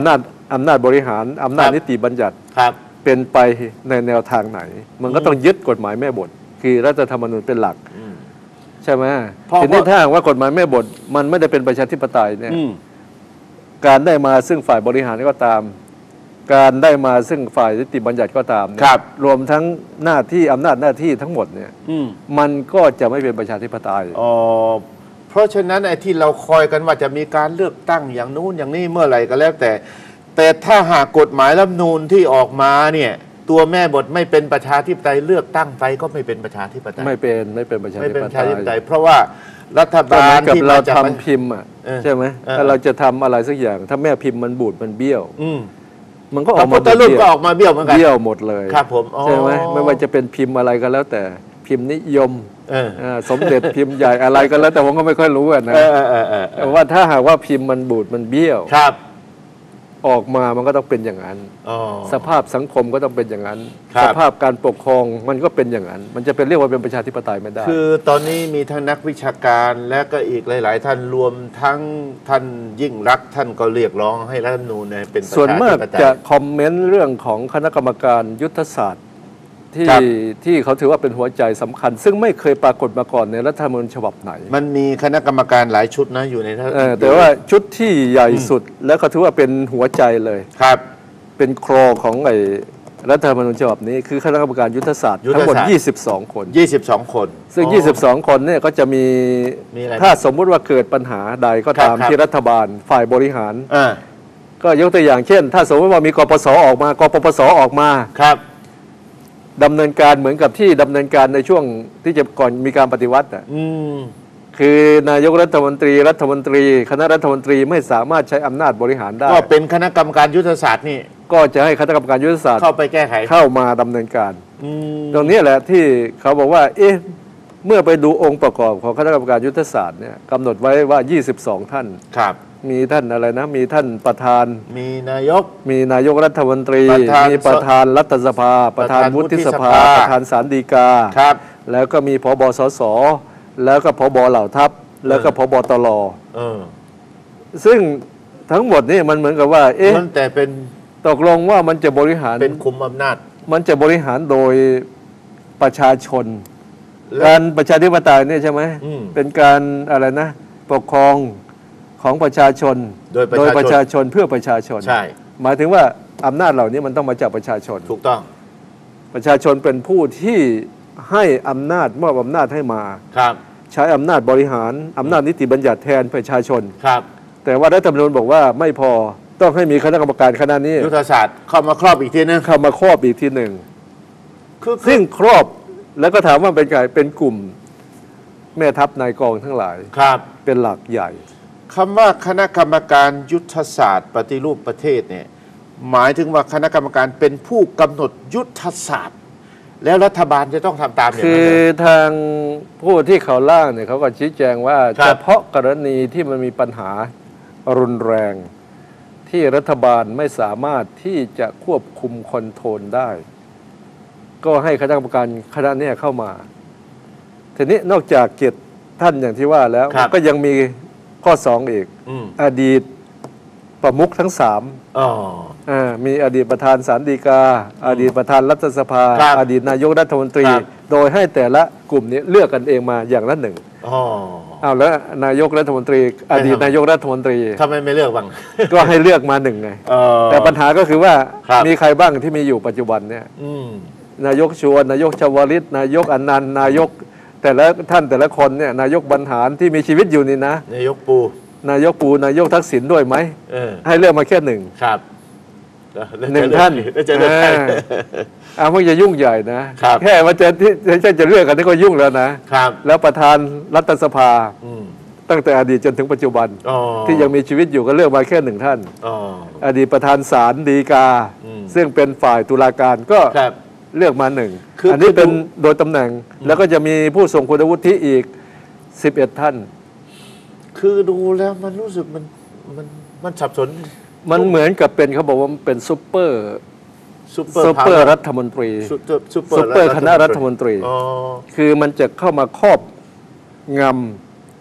อำนาจบริหารอำนาจครับนิติบัญญัติครับเป็นไปในแนวทางไหน มันก็ต้องยึดกฎหมายแม่บท คือรัฐธรรมนูญเป็นหลักอืมใช่ไหมเพราะทีนี้ถ้าหากว่ากฎหมายแม่บท มันไม่ได้เป็นประชาธิปไตยเนี่ยอืมการได้มาซึ่งฝ่ายบริหารก็ตาม การได้มาซึ่งฝ่ายนิติบัญญัติก็ตามเนี่ยครับรวมทั้งหน้าที่อำนาจหน้าที่ทั้งหมดเนี่ยอืมมันก็จะไม่เป็นประชาธิปไตยอ๋อเพราะฉะนั้นไอ้ที่เราคอยกันว่าจะมีการเลือกตั้งอย่างนู้นอย่างนี้เมื่อไหร่ก็แล้วแต่ แต่ถ้าหากกฎหมายรัฐธรรมนูญที่ออกมาเนี่ยตัวแม่บทไม่เป็นประชาธิปไตยเลือกตั้งไปก็ไม่เป็นประชาธิปไตยไม่เป็นไม่เป็นประชาไม่ธิเป็นปประไตชาธิปไตยย เพราะว่ารัฐก็บาเหมืลอนกับที่เรามาจากทำพิมพ์อ่ะเออใช่ไหมเออถ้าเราจะทำอะไรสักอย่าง ถ้าแม่พิมพ์มันบูดมันเบี้ยวอืมมันก็อพอระกพุมาทธรูปก็ออกมาเบี้ยวเหมือนกันเบี้ยวหมดเลยครับผมอ๋อใช่ไหมไม่ว่าจะเป็นพิมพ์อะไรก็แล้วแต่พิมพ์นิยมเอออ่าสมเด็จพิมพ์ใหญ่อะไรก็แล้วแต่ผมก็ไม่ค่อยรู้อะนะเออเออเออเออแต่ว่าถ้าหากว่าพิมพ์มันบูดมันเบี้ยวครับออกมามันก็ต้องเป็นอย่างนั้นอ๋อสภาพสังคมก็ต้องเป็นอย่างนั้นครับสภาพการปกครองมันก็เป็นอย่างนั้น มันจะเป็นเรียกว่าเป็นประชาธิปไตยไม่ได้คือตอนนี้มีทั้งนักวิชาการและก็อีกหลาย ๆ ท่านรวมทั้งท่านยิ่งรักษณ์ท่านก็เรียกร้องให้รัฐธรรมนูญเนี่ยเป็นประชาธิปไตยส่วนมากจะคอมเมนต์เรื่องของคณะกรรมการยุทธศาสตร์ที่ครับที่เขาถือว่าเป็นหัวใจสำคัญ ซึ่งไม่เคยปรากฏมาก่อนในรัฐธรรมนูญฉบับไหนมันมีคณะกรรมการหลายชุดนะอยู่ในรัฐเออแต่ว่าชุดที่ใหญ่สุดแล้วเขาถือว่าเป็นหัวใจเลยครับเป็นโครงของไอ้รัฐธรรมนูญฉบับนี้คือคณะกรรมการยุทธศาสตร์ยุทธศาสตร์ทั้งหมดยี่สิบสองคนยี่สิบสองคนซึ่งอ๋อยี่สิบสอง คนเนี่ยก็จะมีมีอะไรถ้าสมมุติว่าเกิดปัญหาใดก็ตามครับที่รัฐบาลฝ่ายบริหารอ่าก็ยกตัวอย่างเช่น ถ้าสมมติว่ามีกปสออกมากปปสออกมาครับดำเนินการเหมือนกับที่ดำเนินการในช่วงที่จะก่อนมีการปฏิวัติอ่ะอืมคือนายกรัฐมนตรีรัฐมนตรี คณะรัฐมนตรีไม่สามารถใช้อำนาจบริหารได้ก็เป็นคณะกรรมการยุทธศาสตร์นี่ก็จะให้คณะกรรมการยุทธศาสตร์เข้าไปแก้ไขเข้ามาดำเนินการอืมตรงนี้แหละที่เขาบอกว่า เอ๊ะ เมื่อไปดูองค์ประกอบของคณะกรรมการยุทธศาสตร์เนี่ยกำหนดไว้ว่า ยี่สิบสอง ท่านครับมีท่านอะไรนะ มีท่านประธานมีนายกมีนายกรัฐมนตรีประธานมีประธานรัฐสภา ประธานวุฒิสภาประธานวุฒิสภาประธานศาลฎีกาครับแล้วก็มีผบสส แล้วก็ผบเหล่าทัพ แล้วก็ผบตรเออซึ่งทั้งหมดนี่มันเหมือนกับว่า เอ๊ะมันแต่เป็นตกลงว่ามันจะบริหารเป็นคุมอำนาจมันจะบริหารโดยประชาชนและการประชาธิปไตยเนี่ยใช่ไหมอืมเป็นการอะไรนะ ปกครองของประชาชนโดยประชาชนประชาชนเพื่อประชาชนใช่หมายถึงว่าอำนาจเหล่านี้มันต้องมาจากประชาชนถูกต้องประชาชนเป็นผู้ที่ให้อำนาจมอบอำนาจให้มาครับใช้อำนาจบริหารอำนาจนิติบัญญัติแทนประชาชนครับแต่ว่ารัฐธรรมนูญบอกว่าไม่พอต้องให้มีคณะกรรมการคณะนี้ยุทธศาสตร์เข้ามาครอบอีกทีนึงเข้ามาครอบอีกทีหนึ่งคือคือซึ่งครอบแล้วก็ถามว่าเป็นไงเป็นกลุ่มแม่ทัพนายกองทั้งหลายครับเป็นหลักใหญ่คำว่าคณะกรรมการยุทธศาสตร์ ปฏิรูปประเทศเนี่ยหมายถึงว่าคณะกรรมการเป็นผู้กำหนดยุทธศาสตร์ แล้วรัฐบาลจะต้องทำตามอย่างคืนั้นอเหรอทางผู้ที่เขาล่างเนี่ยเขาก็ชี้แจงว่าครับเฉพาะกรณีที่มันมีปัญหารุนแรง ที่รัฐบาลไม่สามารถที่จะควบคุมคอนโทรลได้ ก็ให้คณะกรรมการคณะเนี้เข้ามา ทีนี้นอกจากเกียรติท่านอย่างที่ว่าแล้วครับก็ยังมีข้อสองอีกอืมอดีตประมุขทั้งสามอ๋ออ่ามีอดีตประธานศาลฎีกา อดีตประธานรัฐสภาครับอดีตนายกรัฐมนตรีครับโดยให้แต่ละกลุ่มนี้เลือกกันเองมาอย่างละหนึ่งอ๋อเอาแล้วนายกรัฐมนตรี อดีตนายกรัฐมนตรีทำไมไม่เลือกบ้างก็ให้เลือกมาหนึ่งไงเออแต่ปัญหาก็คือว่าครับมีใครบ้างที่มีอยู่ปัจจุบันเนี่ยอืมนายกชวนนายกชวลิต นายกอนันต์นายกแต่ละท่านแต่ละคนเนี่ยนายกบรรหารที่มีชีวิตอยู่นี่นะนายกปูนายกปูนายกทักษิณด้วยไหมเออให้เลือกมาแค่หนึ่งครับแล้วจะหนึ่งเลือกท่านแล้วจะเลือกใครอ่า อ่ามันจะยุ่งใหญ่นะครับ แค่ว่าจะที่จะจะเลือกกันนี่ก็ยุ่งแล้วนะครับแล้วประธานรัฐสภาอืมตั้งแต่อดีตจนถึงปัจจุบันอ๋อที่ยังมีชีวิตอยู่ก็เลือกมาแค่หนึ่งท่านอ๋ออดีตประธานศาลฎีกาอืมซึ่งเป็นฝ่ายตุลาการก็ครับเลือกมาหนึ่งคืออัอันนี้คือเป็นดูโดยตำแหน่ง แล้วก็จะมีผู้ทรงคุณวุฒิอีกสิบเอ็ดท่านคือดูแล้วมันรู้สึกมันมันมันสับสนมันเหมือนกับเป็นเขาบอกว่ามันเป็นซุปเปอร์ซุปเปอร์ซุปเปอร์พาววรัฐมนตรีซุปเปอร์ซุปเปอซุร์ปเปอร์คณะรัฐมนตรีอ๋อคือมันจะเข้ามาครอบง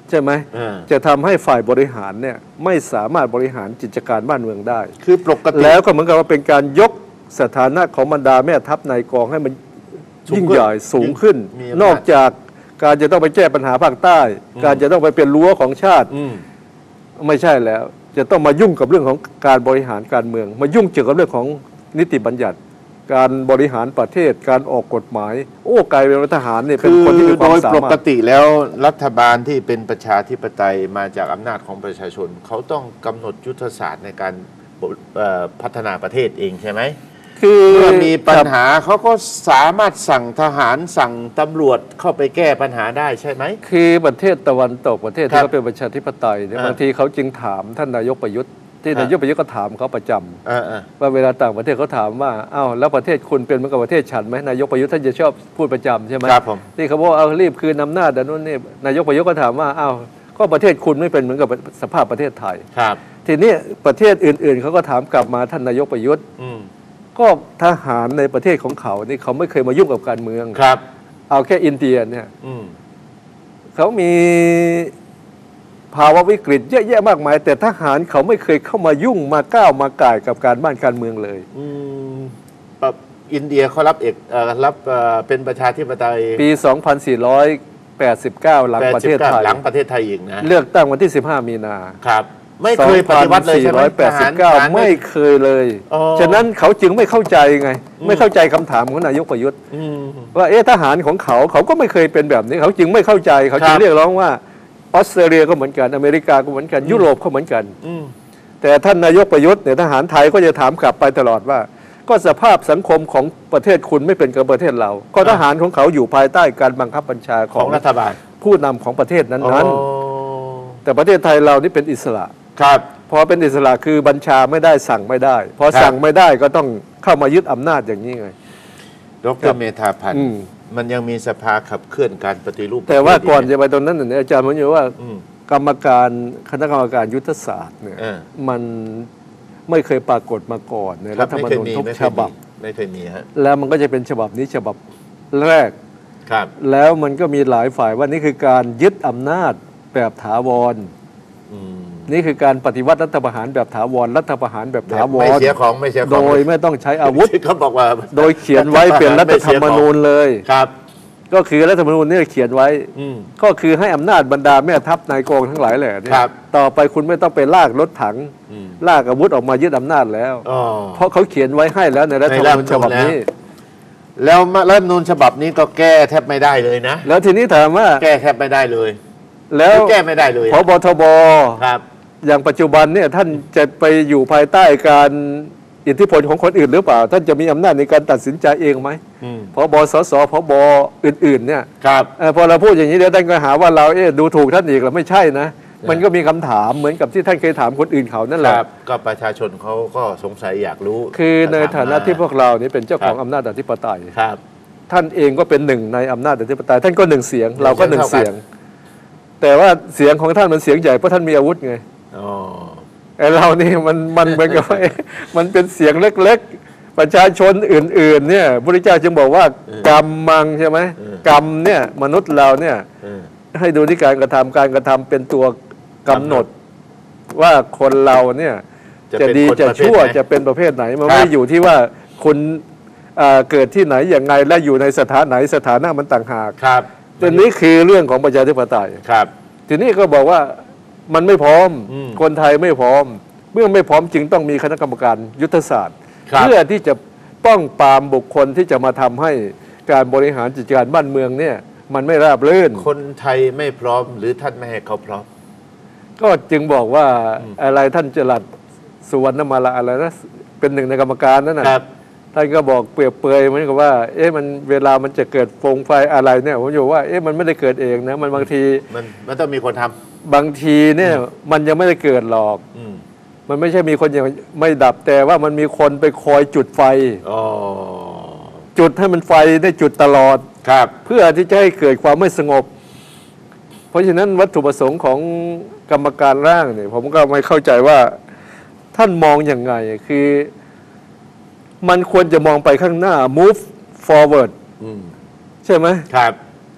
ใช่ไหมจะทำให้ฝ่ายบริหารเนี่ยไม่สามารถบริหารกิจการบ้านเมืองได้คือปกติแล้วก็เหมือนกับว่าเป็นการยกสถานะของบรรดาแม่ทัพนายกองให้มันยิ่งใหญ่สูงขึ้นนอกจากการจะต้องไปแก้ปัญหาภาคใต้ การจะต้องไปเป็นรั้วของชาติไม่ใช่แล้วจะต้องมายุ่งกับเรื่องของการบริหารการเมือง มายุ่งเกี่ยวกับเรื่องของนิติบัญญัติการบริหารประเทศการออกกฎหมายโอ้กลายเป็นทหารเนี่ยเป็นคนที่มีความสามารถโดยปกติแล้วรัฐบาลที่เป็นประชาธิปไตยมาจากอำนาจของประชาชนเขาต้องกำหนดยุทธศาสตร์ในการพัฒนาประเทศเองใช่ไหมคือเมื่อมีปัญหาเขาก็สามารถสั่งทหารสั่งตำรวจเข้าไปแก้ปัญหาได้ใช่ไหมคือประเทศตะวันตกประเทศที่เขาเป็นประชาธิปไตยเนี่ยบางทีเขาจึงถามท่านนายกประยุทธ์ที่นายกประยุทธ์ก็ถามเขาประจำว่าเวลาต่างประเทศเขาถามว่าอ้าวแล้วประเทศคุณเป็นเหมือนกับประเทศฉันไหมนายกประยุทธ์ท่านจะชอบพูดประจำใช่ไหมครับผมที่เขาบอกเอารีบคืนอำนาจแต่นู้นนี่นายกประยุทธ์ก็ถามว่าอ้าวก็ประเทศคุณไม่เป็นเหมือนกับสภาพประเทศไทยครับทีนี้ประเทศอื่นๆเขาก็ถามกลับมาท่านนายกประยุทธ์ก็ทหารในประเทศของเขานี่เขาไม่เคยมายุ่งกับการเมืองครับเอาแค่อินเดียเนี่ยเขามีภาวะวิกฤตเยอะแยะมากมายแต่ทหารเขาไม่เคยเข้ามายุ่งมาก้าวมาก่ายกับการบ้านการเมืองเลยอืมอินเดียเขารับเอกรับเป็นประชาธิปไตยปี สองพันสี่ร้อยแปดสิบเก้า หลังประเทศไทยหลังประเทศไทยอีกนะเลือกตั้งวันที่สิบห้ามีนาครับไม่เคยปฏิวัติเลยใช่ไหมทหารไม่เคยเลยฉะนั้นเขาจึงไม่เข้าใจไงไม่เข้าใจคำถามของนายกประยุทธ์ว่าเอ๊ะทหารของเขาเขาก็ไม่เคยเป็นแบบนี้เขาจึงไม่เข้าใจเขาจึงเรียกร้องว่าออสเตรเลียก็เหมือนกันอเมริกาก็เหมือนกันยุโรปก็เหมือนกันแต่ท่านนายกประยุทธ์เนี่ยทหารไทยก็จะถามกลับไปตลอดว่าก็สภาพสังคมของประเทศคุณไม่เป็นกับประเทศเราก็ทหารของเขาอยู่ภายใต้การบังคับบัญชาของรัฐบาลผู้นำของประเทศนั้นๆแต่ประเทศไทยเรานี่เป็นอิสระครับพอเป็นอิสระคือบัญชาไม่ได้สั่งไม่ได้พอสั่งไม่ได้ก็ต้องเข้ามายึดอำนาจอย่างนี้ไงดร.เมธาพันธ์มันยังมีสภาขับเคลื่อนการปฏิรูปแต่ว่าก่อนจะไปตรงนั้นเนี่ยอาจารย์ผมอยู่ว่ากรรมการคณะกรรมการยุทธศาสตร์เนี่ยมันไม่เคยปรากฏมาก่อนในรัฐธรรมนูญทุกฉบับไม่เคยมีฮะแล้วมันก็จะเป็นฉบับนี้ฉบับแรกครับแล้วมันก็มีหลายฝ่ายว่านี่คือการยึดอำนาจแบบถาวรนี่คือการปฏิวัติรัฐประหารแบบถาวรรัฐประหารแบบถาวรไม่เสียของไม่เสียของโดยไม่ต้องใช้อาวุธเขาบอกว่าโดยเขียนไว้เป็นรัฐธรรมนูญเลยครับก็คือรัฐธรรมนูญนี่เขียนไว้ก็คือให้อำนาจบรรดาแม่ทัพนายกองทั้งหลายแหละเนี่ยต่อไปคุณไม่ต้องไปลากรถถังลากอาวุธออกมายึดอำนาจแล้วเพราะเขาเขียนไว้ให้แล้วในรัฐธรรมนูญฉบับนี้แล้วรัฐธรรมนูญฉบับนี้ก็แก้แทบไม่ได้เลยนะแล้วทีนี้ถามว่าแก้แทบไม่ได้เลยแล้วแก้ไม่ได้เลยพบทบครับอย่างปัจจุบันเนี่ยท่านจะไปอยู่ภายใต้การอิทธิพลของคนอื่นหรือเปล่าท่านจะมีอำนาจในการตัดสินใจเองไหมพบสสพบอื่นๆเนี่ยครับพอเราพูดอย่างนี้เดี๋ยวท่านก็หาว่าเราเอ๊ะดูถูกท่านอีกหรือไม่ใช่นะมันก็มีคำถามเหมือนกับที่ท่านเคยถามคนอื่นเขานั่นแหละก็ประชาชนเขาก็สงสัยอยากรู้คือในฐานะที่พวกเรานี่เป็นเจ้าของอำนาจอธิปไตยครับท่านเองก็เป็นหนึ่งในอำนาจอธิปไตยท่านก็หนึ่งเสียงเราก็หนึ่งเสียงแต่ว่าเสียงของท่านมันเสียงใหญ่เพราะท่านมีอาวุธไงไอ้เรานี่มันมันเหมือนกับมันเป็นเสียงเล็กๆประชาชนอื่นๆเนี่ยพระพุทธเจ้าจึงบอกว่ากรรมมังใช่ไหมกรรมเนี่ยมนุษย์เราเนี่ยให้ดูที่การกระทำการกระทำเป็นตัวกำหนดว่าคนเราเนี่ยจะดีจะชั่วจะเป็นประเภทไหนมันไม่อยู่ที่ว่าคุณเกิดที่ไหนอย่างไงและอยู่ในสถานะไหนสถานะมันต่างหากครับตัวนี้คือเรื่องของประชาธิปไตยครับทีนี้ก็บอกว่ามันไม่พร้อมคนไทยไม่พร้อมเมื่อไม่พร้อมจึงต้องมีคณะกรรมการยุทธศาสตร์เพื่อที่จะป้องปรามบุคคลที่จะมาทำให้การบริหารจัดการบ้านเมืองเนี่ยมันไม่ราบรื่นคนไทยไม่พร้อมหรือท่านไม่ให้เขาพร้อมก็จึงบอกว่าอะไรท่านจรัสสุวรรณมาลาอะไรนะเป็นหนึ่งในกรรมการนั่นนะท่านก็บอกเปรียบเปรยเหมือนกับว่าเอ๊ะมันเวลามันจะเกิดโฟงไฟอะไรเนี่ยผมอยู่ว่าเอ๊ะมันไม่ได้เกิดเองนะมันบางทีมันมันต้องมีคนทำบางทีเนี่ยมันยังไม่ได้เกิดหรอกมันไม่ใช่มีคนยังไม่ดับแต่ว่ามันมีคนไปคอยจุดไฟจุดให้มันไฟได้จุดตลอดครับเพื่อที่จะให้เกิดความไม่สงบเพราะฉะนั้นวัตถุประสงค์ของกรรมการร่างเนี่ยผมก็ไม่เข้าใจว่าท่านมองอย่างไงคือมันควรจะมองไปข้างหน้า move forward ใช่ไหมครับ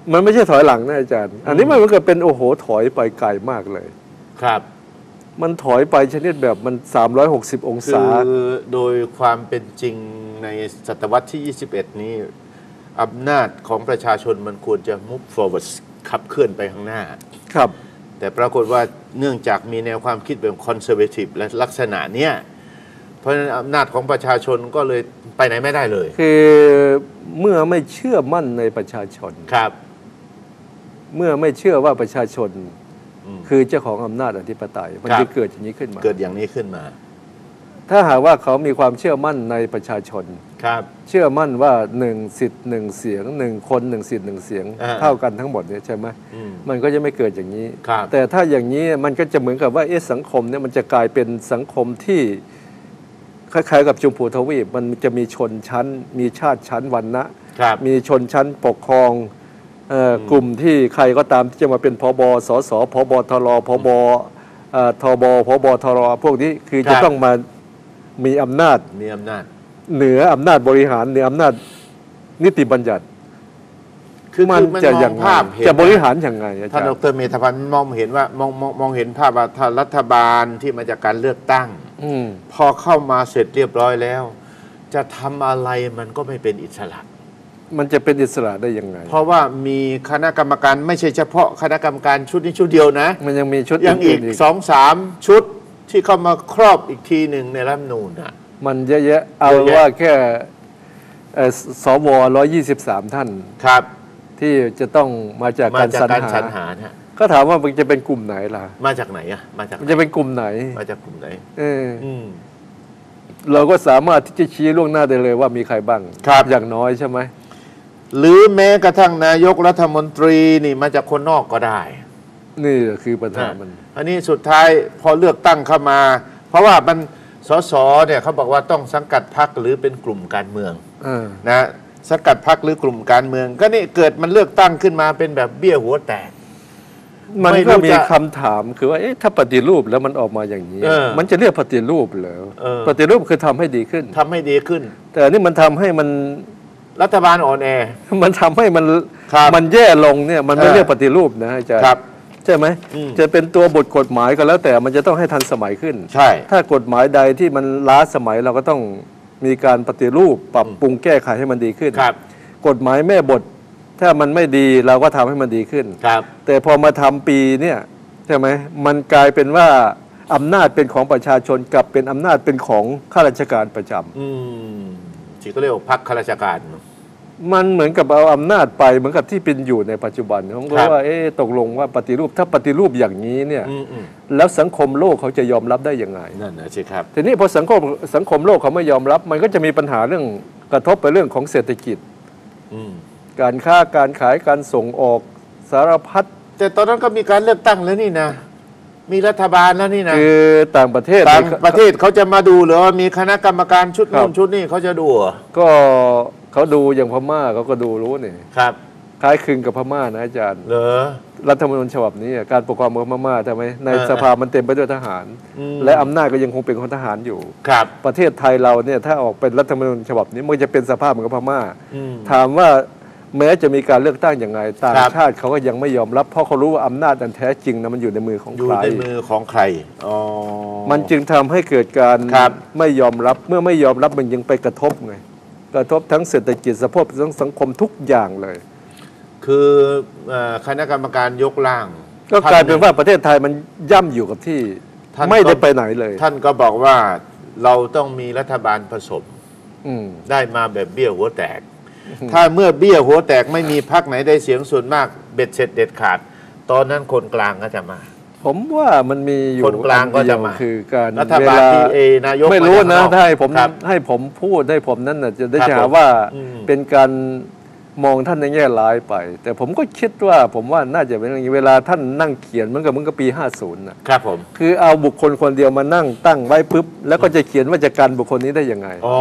มันไม่ใช่ถอยหลังนะอาจารย์ อันนี้มันเหมือนกับเป็นโอ้โหถอยไปไกลมากเลยครับมันถอยไปชนิดแบบมันสามร้อยหกสิบองศาคือโดยความเป็นจริงในศตวรรษที่ยี่สิบเอ็ดนี้อำนาจของประชาชนมันควรจะ move forward ขับเคลื่อนไปข้างหน้าครับแต่ปรากฏว่าเนื่องจากมีแนวความคิดแบบคอนเซอร์เวทีฟและลักษณะเนี้ยเพราะฉะนั้นอำนาจของประชาชนก็เลยไปไหนไม่ได้เลยคือเมื่อไม่เชื่อมั่นในประชาชนครับเมื่อไม่เชื่อว่าประชาชนคือเจ้าของอำนาจอธิปไตยมันจะเกิดอย่างนี้ขึ้นมาเกิดอย่างนี้ขึ้นมาถ้าหากว่าเขามีความเชื่อมั่นในประชาชนครับเชื่อมั่นว่าหนึ่งสิทธิ์หนึ่งเสียงหนึ่งคนหนึ่งสิทธิ์หนึ่งเสียงเท่ากันทั้งหมดเนี่ยใช่ไหมมันก็จะไม่เกิดอย่างนี้แต่ถ้าอย่างนี้มันก็จะเหมือนกับว่าเอ๊ะสังคมเนี่ยมันจะกลายเป็นสังคมที่คล้ายๆกับชมพูทวีปมันจะมีชนชั้นมีชาติชั้นวรรณะมีชนชั้นปกครองกลุ่มที่ใครก็ตามที่จะมาเป็นผบสสผบทรผบทบผบทรพวกนี้คือจะต้องมามีอำนาจมีอำนาจเหนืออำนาจบริหารเหนืออำนาจนิติบัญญัติคือมันจะอย่างภาพจะบริหารอย่างไงท่านดร.เมธพันธ์มองเห็นว่ามองมองเห็นภาพว่าถ้ารัฐบาลที่มาจากการเลือกตั้งพอเข้ามาเสร็จเรียบร้อยแล้วจะทำอะไรมันก็ไม่เป็นอิสระมันจะเป็นอิสระได้ยังไงเพราะว่ามีคณะกรรมการไม่ใช่เฉพาะคณะกรรมการชุดนี้ชุดเดียวนะมันยังมีชุดยังอีกสองสามชุดที่เข้ามาครอบอีกทีหนึ่งในรัฐธรรมนูญอ่ะมันเยอะแยะเอาว่าแค่สวร้อยยี่สิบสามท่านครับที่จะต้องมาจากการสรรหาก็ถามว่ามันจะเป็นกลุ่มไหนล่ะมาจากไหนอ่ะมาจากมันจะเป็นกลุ่มไหนมาจากกลุ่มไหนเออเราก็สามารถที่จะชี้ล่วงหน้าได้เลยว่ามีใครบ้างอย่างน้อยใช่ไหมหรือแม้กระทั่งนายกรัฐมนตรีนี่มาจากคนนอกก็ได้นี่คือปัญหามันอันนี้สุดท้ายพอเลือกตั้งเข้ามาเพราะว่ามันสสเนี่ยเขาบอกว่าต้องสังกัดพรรคหรือเป็นกลุ่มการเมืองนะสังกัดพรรคหรือกลุ่มการเมืองก็นี่เกิดมันเลือกตั้งขึ้นมาเป็นแบบเบี้ยหัวแตกมันก็มีคำถามคือว่าเอ๊ะถ้าปฏิรูปแล้วมันออกมาอย่างนี้มันจะเรียกปฏิรูปเหรอปฏิรูปคือทำให้ดีขึ้นทำให้ดีขึ้นแต่นี่มันทำให้มันรัฐบาลอ่อนแอมันทำให้มันมันแย่ลงเนี่ยมันไม่เรียกปฏิรูปนะอาจารย์ใช่ไหมจะเป็นตัวบทกฎหมายก็แล้วแต่มันจะต้องให้ทันสมัยขึ้นใช่ถ้ากฎหมายใดที่มันล้าสมัยเราก็ต้องมีการปฏิรูปปรับปรุงแก้ไขให้มันดีขึ้นกฎหมายแม่บทถ้ามันไม่ดีเราก็ทำให้มันดีขึ้นแต่พอมาทำปีเนี่ยใช่ไหมมันกลายเป็นว่าอำนาจเป็นของประชาชนกับเป็นอำนาจเป็นของข้าราชการประจำอืมที่ก็เรียกว่าพรรคข้าราชการมันเหมือนกับเอาอำนาจไปเหมือนกับที่เป็นอยู่ในปัจจุบันผมก็ว่าเอ๊ะตกลงว่าปฏิรูปถ้าปฏิรูปอย่างนี้เนี่ยแล้วสังคมโลกเขาจะยอมรับได้ยังไงนั่นนะสิครับทีนี้พอสังคมสังคมโลกเขาไม่ยอมรับมันก็จะมีปัญหาเรื่องกระทบไปเรื่องของเศรษฐกิจการค้าการขายการส่งออกสารพัดแต่ตอนนั้นก็มีการเลือกตั้งแล้วนี่นะมีรัฐบาลแล้วนี่นะคือต่างประเทศต่างประเทศเขาจะมาดูหรือว่ามีคณะกรรมการชุดนู้นชุดนี้เขาจะดูก็เขาดูอย่างพม่าเขาก็ดูรู้นี่ครับคล้ายคลึงกับพม่านะอาจารย์เหรอรัฐธรรมนูญฉบับนี้การปกครองของพม่าใช่ไหมในสภามันเต็มไปด้วยทหารและอำนาจก็ยังคงเป็นของทหารอยู่ครับประเทศไทยเราเนี่ยถ้าออกเป็นรัฐธรรมนูญฉบับนี้มันจะเป็นสภาพเหมือนกับพม่าถามว่าแม้จะมีการเลือกตั้งอย่างไรต่างชาติเขาก็ยังไม่ยอมรับเพราะเขารู้ว่าอำนาจอันแท้จริงนะมันอยู่ในมือของใครอยู่ในมือของใครอ๋อมันจึงทำให้เกิดการไม่ยอมรับเมื่อไม่ยอมรับมันยังไปกระทบไงกระทบทั้งเศรษฐกิจสภาพทั้งสังคมทุกอย่างเลยคือคณะกรรมการยกร่างก็กลายเป็นว่าประเทศไทยมันย่ำอยู่กับที่ไม่ได้ไปไหนเลยท่านก็บอกว่าเราต้องมีรัฐบาลผสมได้มาแบบเบี้ยหัวแตกถ้าเมื่อเบี้ยหัวแตกไม่มีพรรคไหนได้เสียงส่วนมากเบ็ดเสร็จเด็ดขาดตอนนั้นคนกลางก็จะมาผมว่ามันมีอยู่คนกลางก็จะมาคือการรัฐบาลที่เอนายกไม่รู้นะถ้าให้ผมให้ผมพูดให้ผมนั้นจะได้หาว่าเป็นการมองท่านในแง่ร้ายไปแต่ผมก็คิดว่าผมว่าน่าจะเป็นอย่างนี้เวลาท่านนั่งเขียนเหมือนกับมันก็ปีห้าสิบนะครับผมคือเอาบุคคลคนเดียวมานั่งตั้งไว้ปุ๊บแล้วก็จะเขียนว่าจะกันบุคคลนี้ได้ยังไงอ๋อ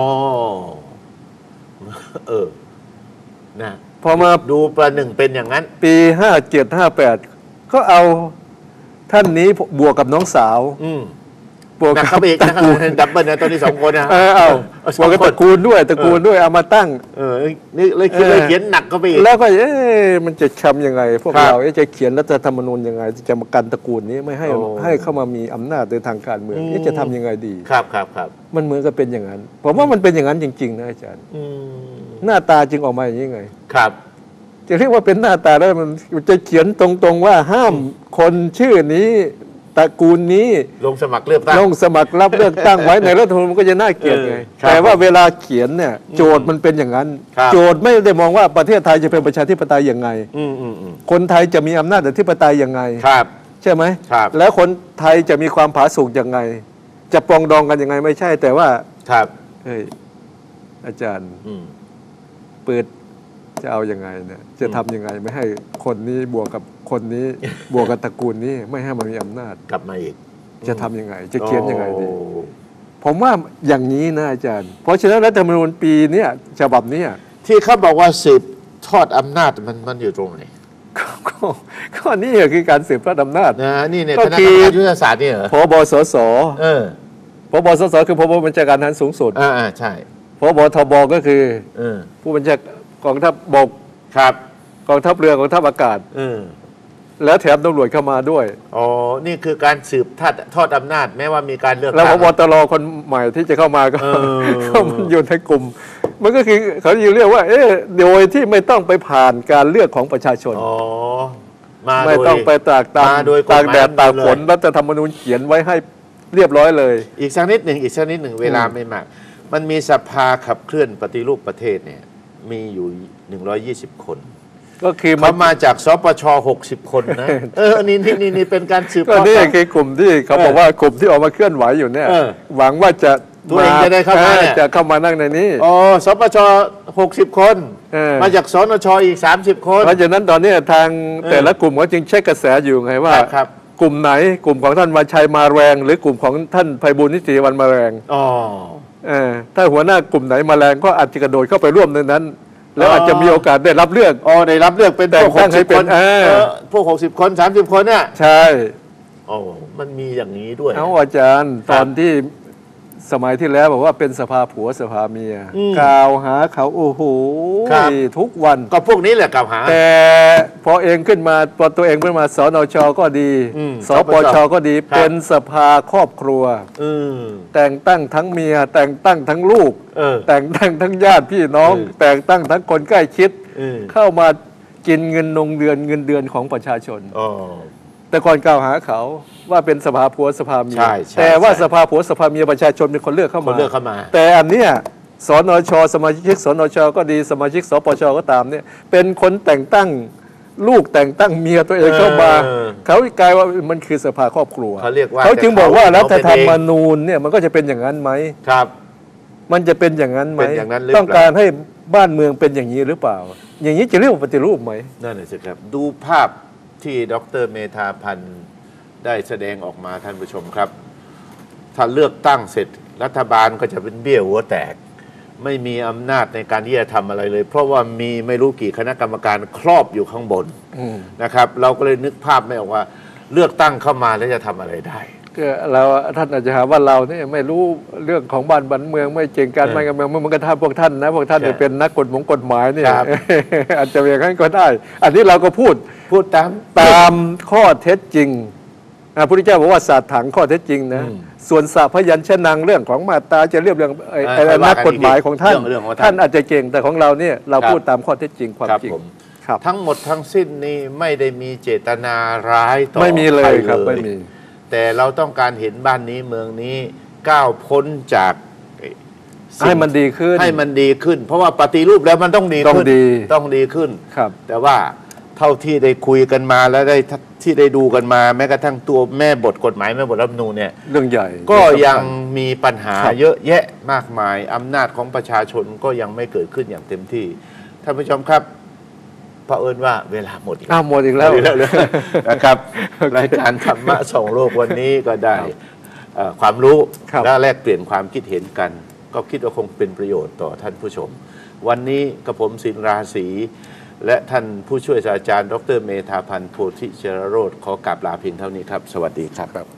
เออนะพอมาดูประหนึ่งเป็นอย่างนั้นปีห้าเจ็ดห้าแปดก็เอาท่านนี้บวกกับน้องสาวบวกหนักกัเข้าไปอีกนะดับเบิลนะตอนนี้สองคนนะเออเอาบวกกับตระกูลด้วยตระกูลด้วยเอามาตั้งเออนี่เลยคือเลยเขียนหนักเข้าไปอีกแล้วก็เอ๊ะมันจะทำยังไง พวกครับเราเอ๊ะจะเขียนรัฐธรรมนูญยังไงจะมากันตระกูลนี้ไม่ให้โอ้ให้เข้ามามีอำนาจในทางการเมืองอืมเอ๊ะจะทำยังไงดีครับครับครับมันเหมือนกับเป็นอย่างนั้นผมว่ามันเป็นอย่างนั้นจริงๆนะอาจารย์อืมหน้าตาจึงออกมาอย่างนี้ไงครับจะเรียกว่าเป็นหน้าตาได้มันจะเขียนตรงๆว่าห้ามคนชื่อนี้ตระกูลนี้ลงสมัครเลือกตั้งลงสมัครรับเลือกตั้งไว้ในรัฐธรรมนูญมันก็จะน่าเกลียดไงเออครับแต่ว่าเวลาเขียนเนี่ยโจทย์มันเป็นอย่างนั้นครับโจทย์ไม่ได้มองว่าประเทศไทยจะเป็นประชาธิปไตยยังไงอืมอืมอืมคนไทยจะมีอำนาจอธิปไตยยังไงครับใช่ไหมครับแล้วคนไทยจะมีความผาสุกยังไง จะปรองดองกันยังไงไม่ใช่ แต่ว่าครับเฮ้ยอาจารย์อืมเปิดจะเอายังไงเนี่ยจะทำยังไงไม่ให้คนนี้บวกกับคนนี้ บวกกับตระกูลนี้ไม่ให้มันมีอำนาจกลับมาอีกจะทำยังไง จะเขียนยังไงดีโอ้ผมว่าอย่างนี้นะอาจารย์ เพราะฉะนั้นรัฐธรรมนูญปีเนี้ยฉบับเนี้ยที่เขาบอกว่าสืบทอดอำนาจมันมันอยู่ตรงไหนก็ก็ก็นี่คือการสืบทอดอำนาจนะนี่เนี่ยก็คณะคืกรรอมการยุทธศาสตร์นี่เหรอพบสสเออพบสสคือพบบัญชาการทหารสูงสุดอ่าอ่าใช่พบทบก็คือเออผู้บัญชากองทัพบกครับกองทัพเรือกองทัพอากาศเออแล้วแถมตำรวจเข้ามาด้วยอ๋อนี่คือการสืบทอดทอดอำนาจแม้ว่ามีการเลือกแล้วพตั้งบตรคนใหม่ที่จะเข้ามาก็เออก็มันอยู่ในกลุ่ม มันก็คือเขาอยู่เรียกว่า เอ๊ะโดยที่ไม่ต้องไปผ่านการเลือกของประชาชนอ๋อมาไม่โดยต้องไปตากตามมาโดยกฎหตามายกแดดตากฝนเลยรัฐธรรมนูญเขียนไว้ให้เรียบร้อยเลยอีกสักนิดหนึ่งอีกสักนิดหนึ่งเวลาไม่มาก มันมีสภาขับเคลื่อนปฏิรูปประเทศเนี่ยมีอยู่หนึ่งร้อยยี่สิบคนก็คือมัเขานมาจากสปชหกสิบคนนะ เออนี่นี่นี่นี่เป็นการสืบก็ทอดนี่ต่อคือกลุ่มที่เขาเออบอกว่ากลุ่มที่ออกมาเคลื่อนไหวอยู่เนี่ยเออหวังว่าจะตัวเองจะได้เข้ามาเนี่ยจะเข้ามานั่งในนี้อ๋อสปชหกสิบคนเออมาจากสนชอีกสามสิบคนเพราะฉะนั้นตอนนี้ทางเออแต่ละกลุ่มก็จึงเช็คกระแสอยู่ไงว่าครับครับกลุ่มไหนกลุ่มของท่านวันชัยมาแรง หรือกลุ่มของท่านไพบูลย์นิติวันมาแรงอ๋อเออถ้าหัวหน้ากลุ่มไหนมาแรงก็อาจจะกระโดดเข้าไปร่วมในนั้น แล้วอ๋อออาจจะมีโอกาสได้รับเลือกอ๋อได้รับเลือกเป็นแต่พงวกหตั้กงให้สิบเป็คน นเออเออพวกหกสิบคนสามสิบคนเนี่ยใช่โอ้มันมีอย่างนี้ด้วยเอาอาจารย์ครัตบอนที่สมัยที่แล้วบอกว่าเป็นสภาผัวสภาเมียอืมกล่าวหาเขาโอ้โหครับทุกวันก็พวกนี้แหละกล่าวหาแต่พอเองขึ้นมาพอตัวเองขึ้นมาสนชก็ดีอืมสปชก็ดีครับเป็นสภาครอบครัวอืมแต่งตั้งทั้งเมีย แต่งตั้งทั้งลูกเออแต่งตั้งทั้งญาติพี่น้องเออแต่งตั้งทั้งคนใกล้ชิดเออเข้ามากินเงินนงเดือนเงินเดือนของประชาชนอ๋อแต่ก่อนกล่าวหาเขาว่าเป็นสภาผัวสภาเมียใช่ใช่แต่ว่าใช่สภาผัวสภาเมียประชาชนเป็นคนเลือกเข้าคมานเลือกเข้ามาแต่อันเนี้ยสนชสมาชิกสนชก็ดีสมาชิกสปชก็ตามเนี่ยเป็นคนแต่งตั้งลูกแต่งตั้งเมียตัวเองเข้ามาเออเขากลายว่ามันคือสภาครอบครัวเขาเรียกว่าเขาจึงบอกว่าแต่รัเขาฐธรรมเขาเป็นเองนูญเนี่ยมันก็จะเป็นอย่างนั้นไหมครับมันจะเป็นอย่างนั้นไหมเป็นอย่างนั้นหรือเปล่าต้องการให้บ้านเมืองเป็นอย่างนี้หรือเปล่า อย่างนี้จะเรียกว่าปฏิรูปไหมนั่นแหละสิครับ ดูภาพที่ดรเมธาพันธ์ได้แสดงออกมาท่านผู้ชมครับ ถ้าเลือกตั้งเสร็จรัฐบาลก็จะเป็นเบี้ยหัวแตก ไม่มีอำนาจในการที่จะทำอะไรเลย เพราะว่ามีไม่รู้กี่คณะกรรมการครอบอยู่ข้างบนอืมนะครับ เราก็เลยนึกภาพไม่ออกว่าเลือกตั้งเข้ามาแล้วจะทำอะไรได้ก็เราท่านอาจจะหาว่าเราเนี่ยไม่รู้เรื่องของบ้านบ้านเมืองไม่เก่งการเออบ้านการเมืองมันก็ท่านพวกท่านนะพวกท่านใช่เนี่ยเป็นนักกฎหมงกฎหมายเนี่ยครับอาจจะเป็นอย่างนั้นก็ได้ อันนี้เราก็พูดพูดตามตามข้อเท็จจริงพระพุทธเจ้าบอกว่าศาสตร์ถังข้อเท็จจริงนะอืมส่วนสาพยัญชนะเรื่องของมาตราจะเรียบเรียงไอ้เออไอ้ค่อยว่านักกันกฎหมายของท่านเรื่องเรื่องของท่านท่านอาจจะเก่งแต่ของเราเนี่ยเราครับพูดตามข้อเท็จจริงความครับจริงผมครับทั้งหมดทั้งสิ้นนี้ไม่ได้มีเจตนาร้ายต่อไม่มีเลยใครครับเลไม่ยมีแต่เราต้องการเห็นบ้านนี้เมืองนี้ก้าวพ้นจากสิ่งให้มันดีขึ้นให้มันดีขึ้น เพราะว่าปฏิรูปแล้วมันต้องดีต้องขึ้นดีต้องดีขึ้นครับแต่ว่าเท่าที่ได้คุยกันมาและได้ที่ได้ดูกันมาแม้กระทั่งตัวแม่บทกฎหมายแม่บทรัฐธรรมนูญเนี่ยเรื่องใหญ่ก็เรื่องสำคัญยังมีปัญหาครับเยอะแยะมากมายอำนาจของประชาชนก็ยังไม่เกิดขึ้นอย่างเต็มที่ท่านผู้ชมครับเผอิญว่าเวลาหมดอีกอ้าวหมดอีกแล้วนะครับ รายการธรรมะส่องโลกวันนี้ก็ได้เอ่อความรู้ครับและแลกเปลี่ยนความคิดเห็นกัน ก็คิดว่าคงเป็นประโยชน์ต่อท่านผู้ชม วันนี้กระผมศิลป์ราศีและท่านผู้ช่วยศาสตราจารย์ดรเมธาพันธ์โพธิเจรโรธขอกราบลาเพียงเท่านี้ครับ สวัสดีครับ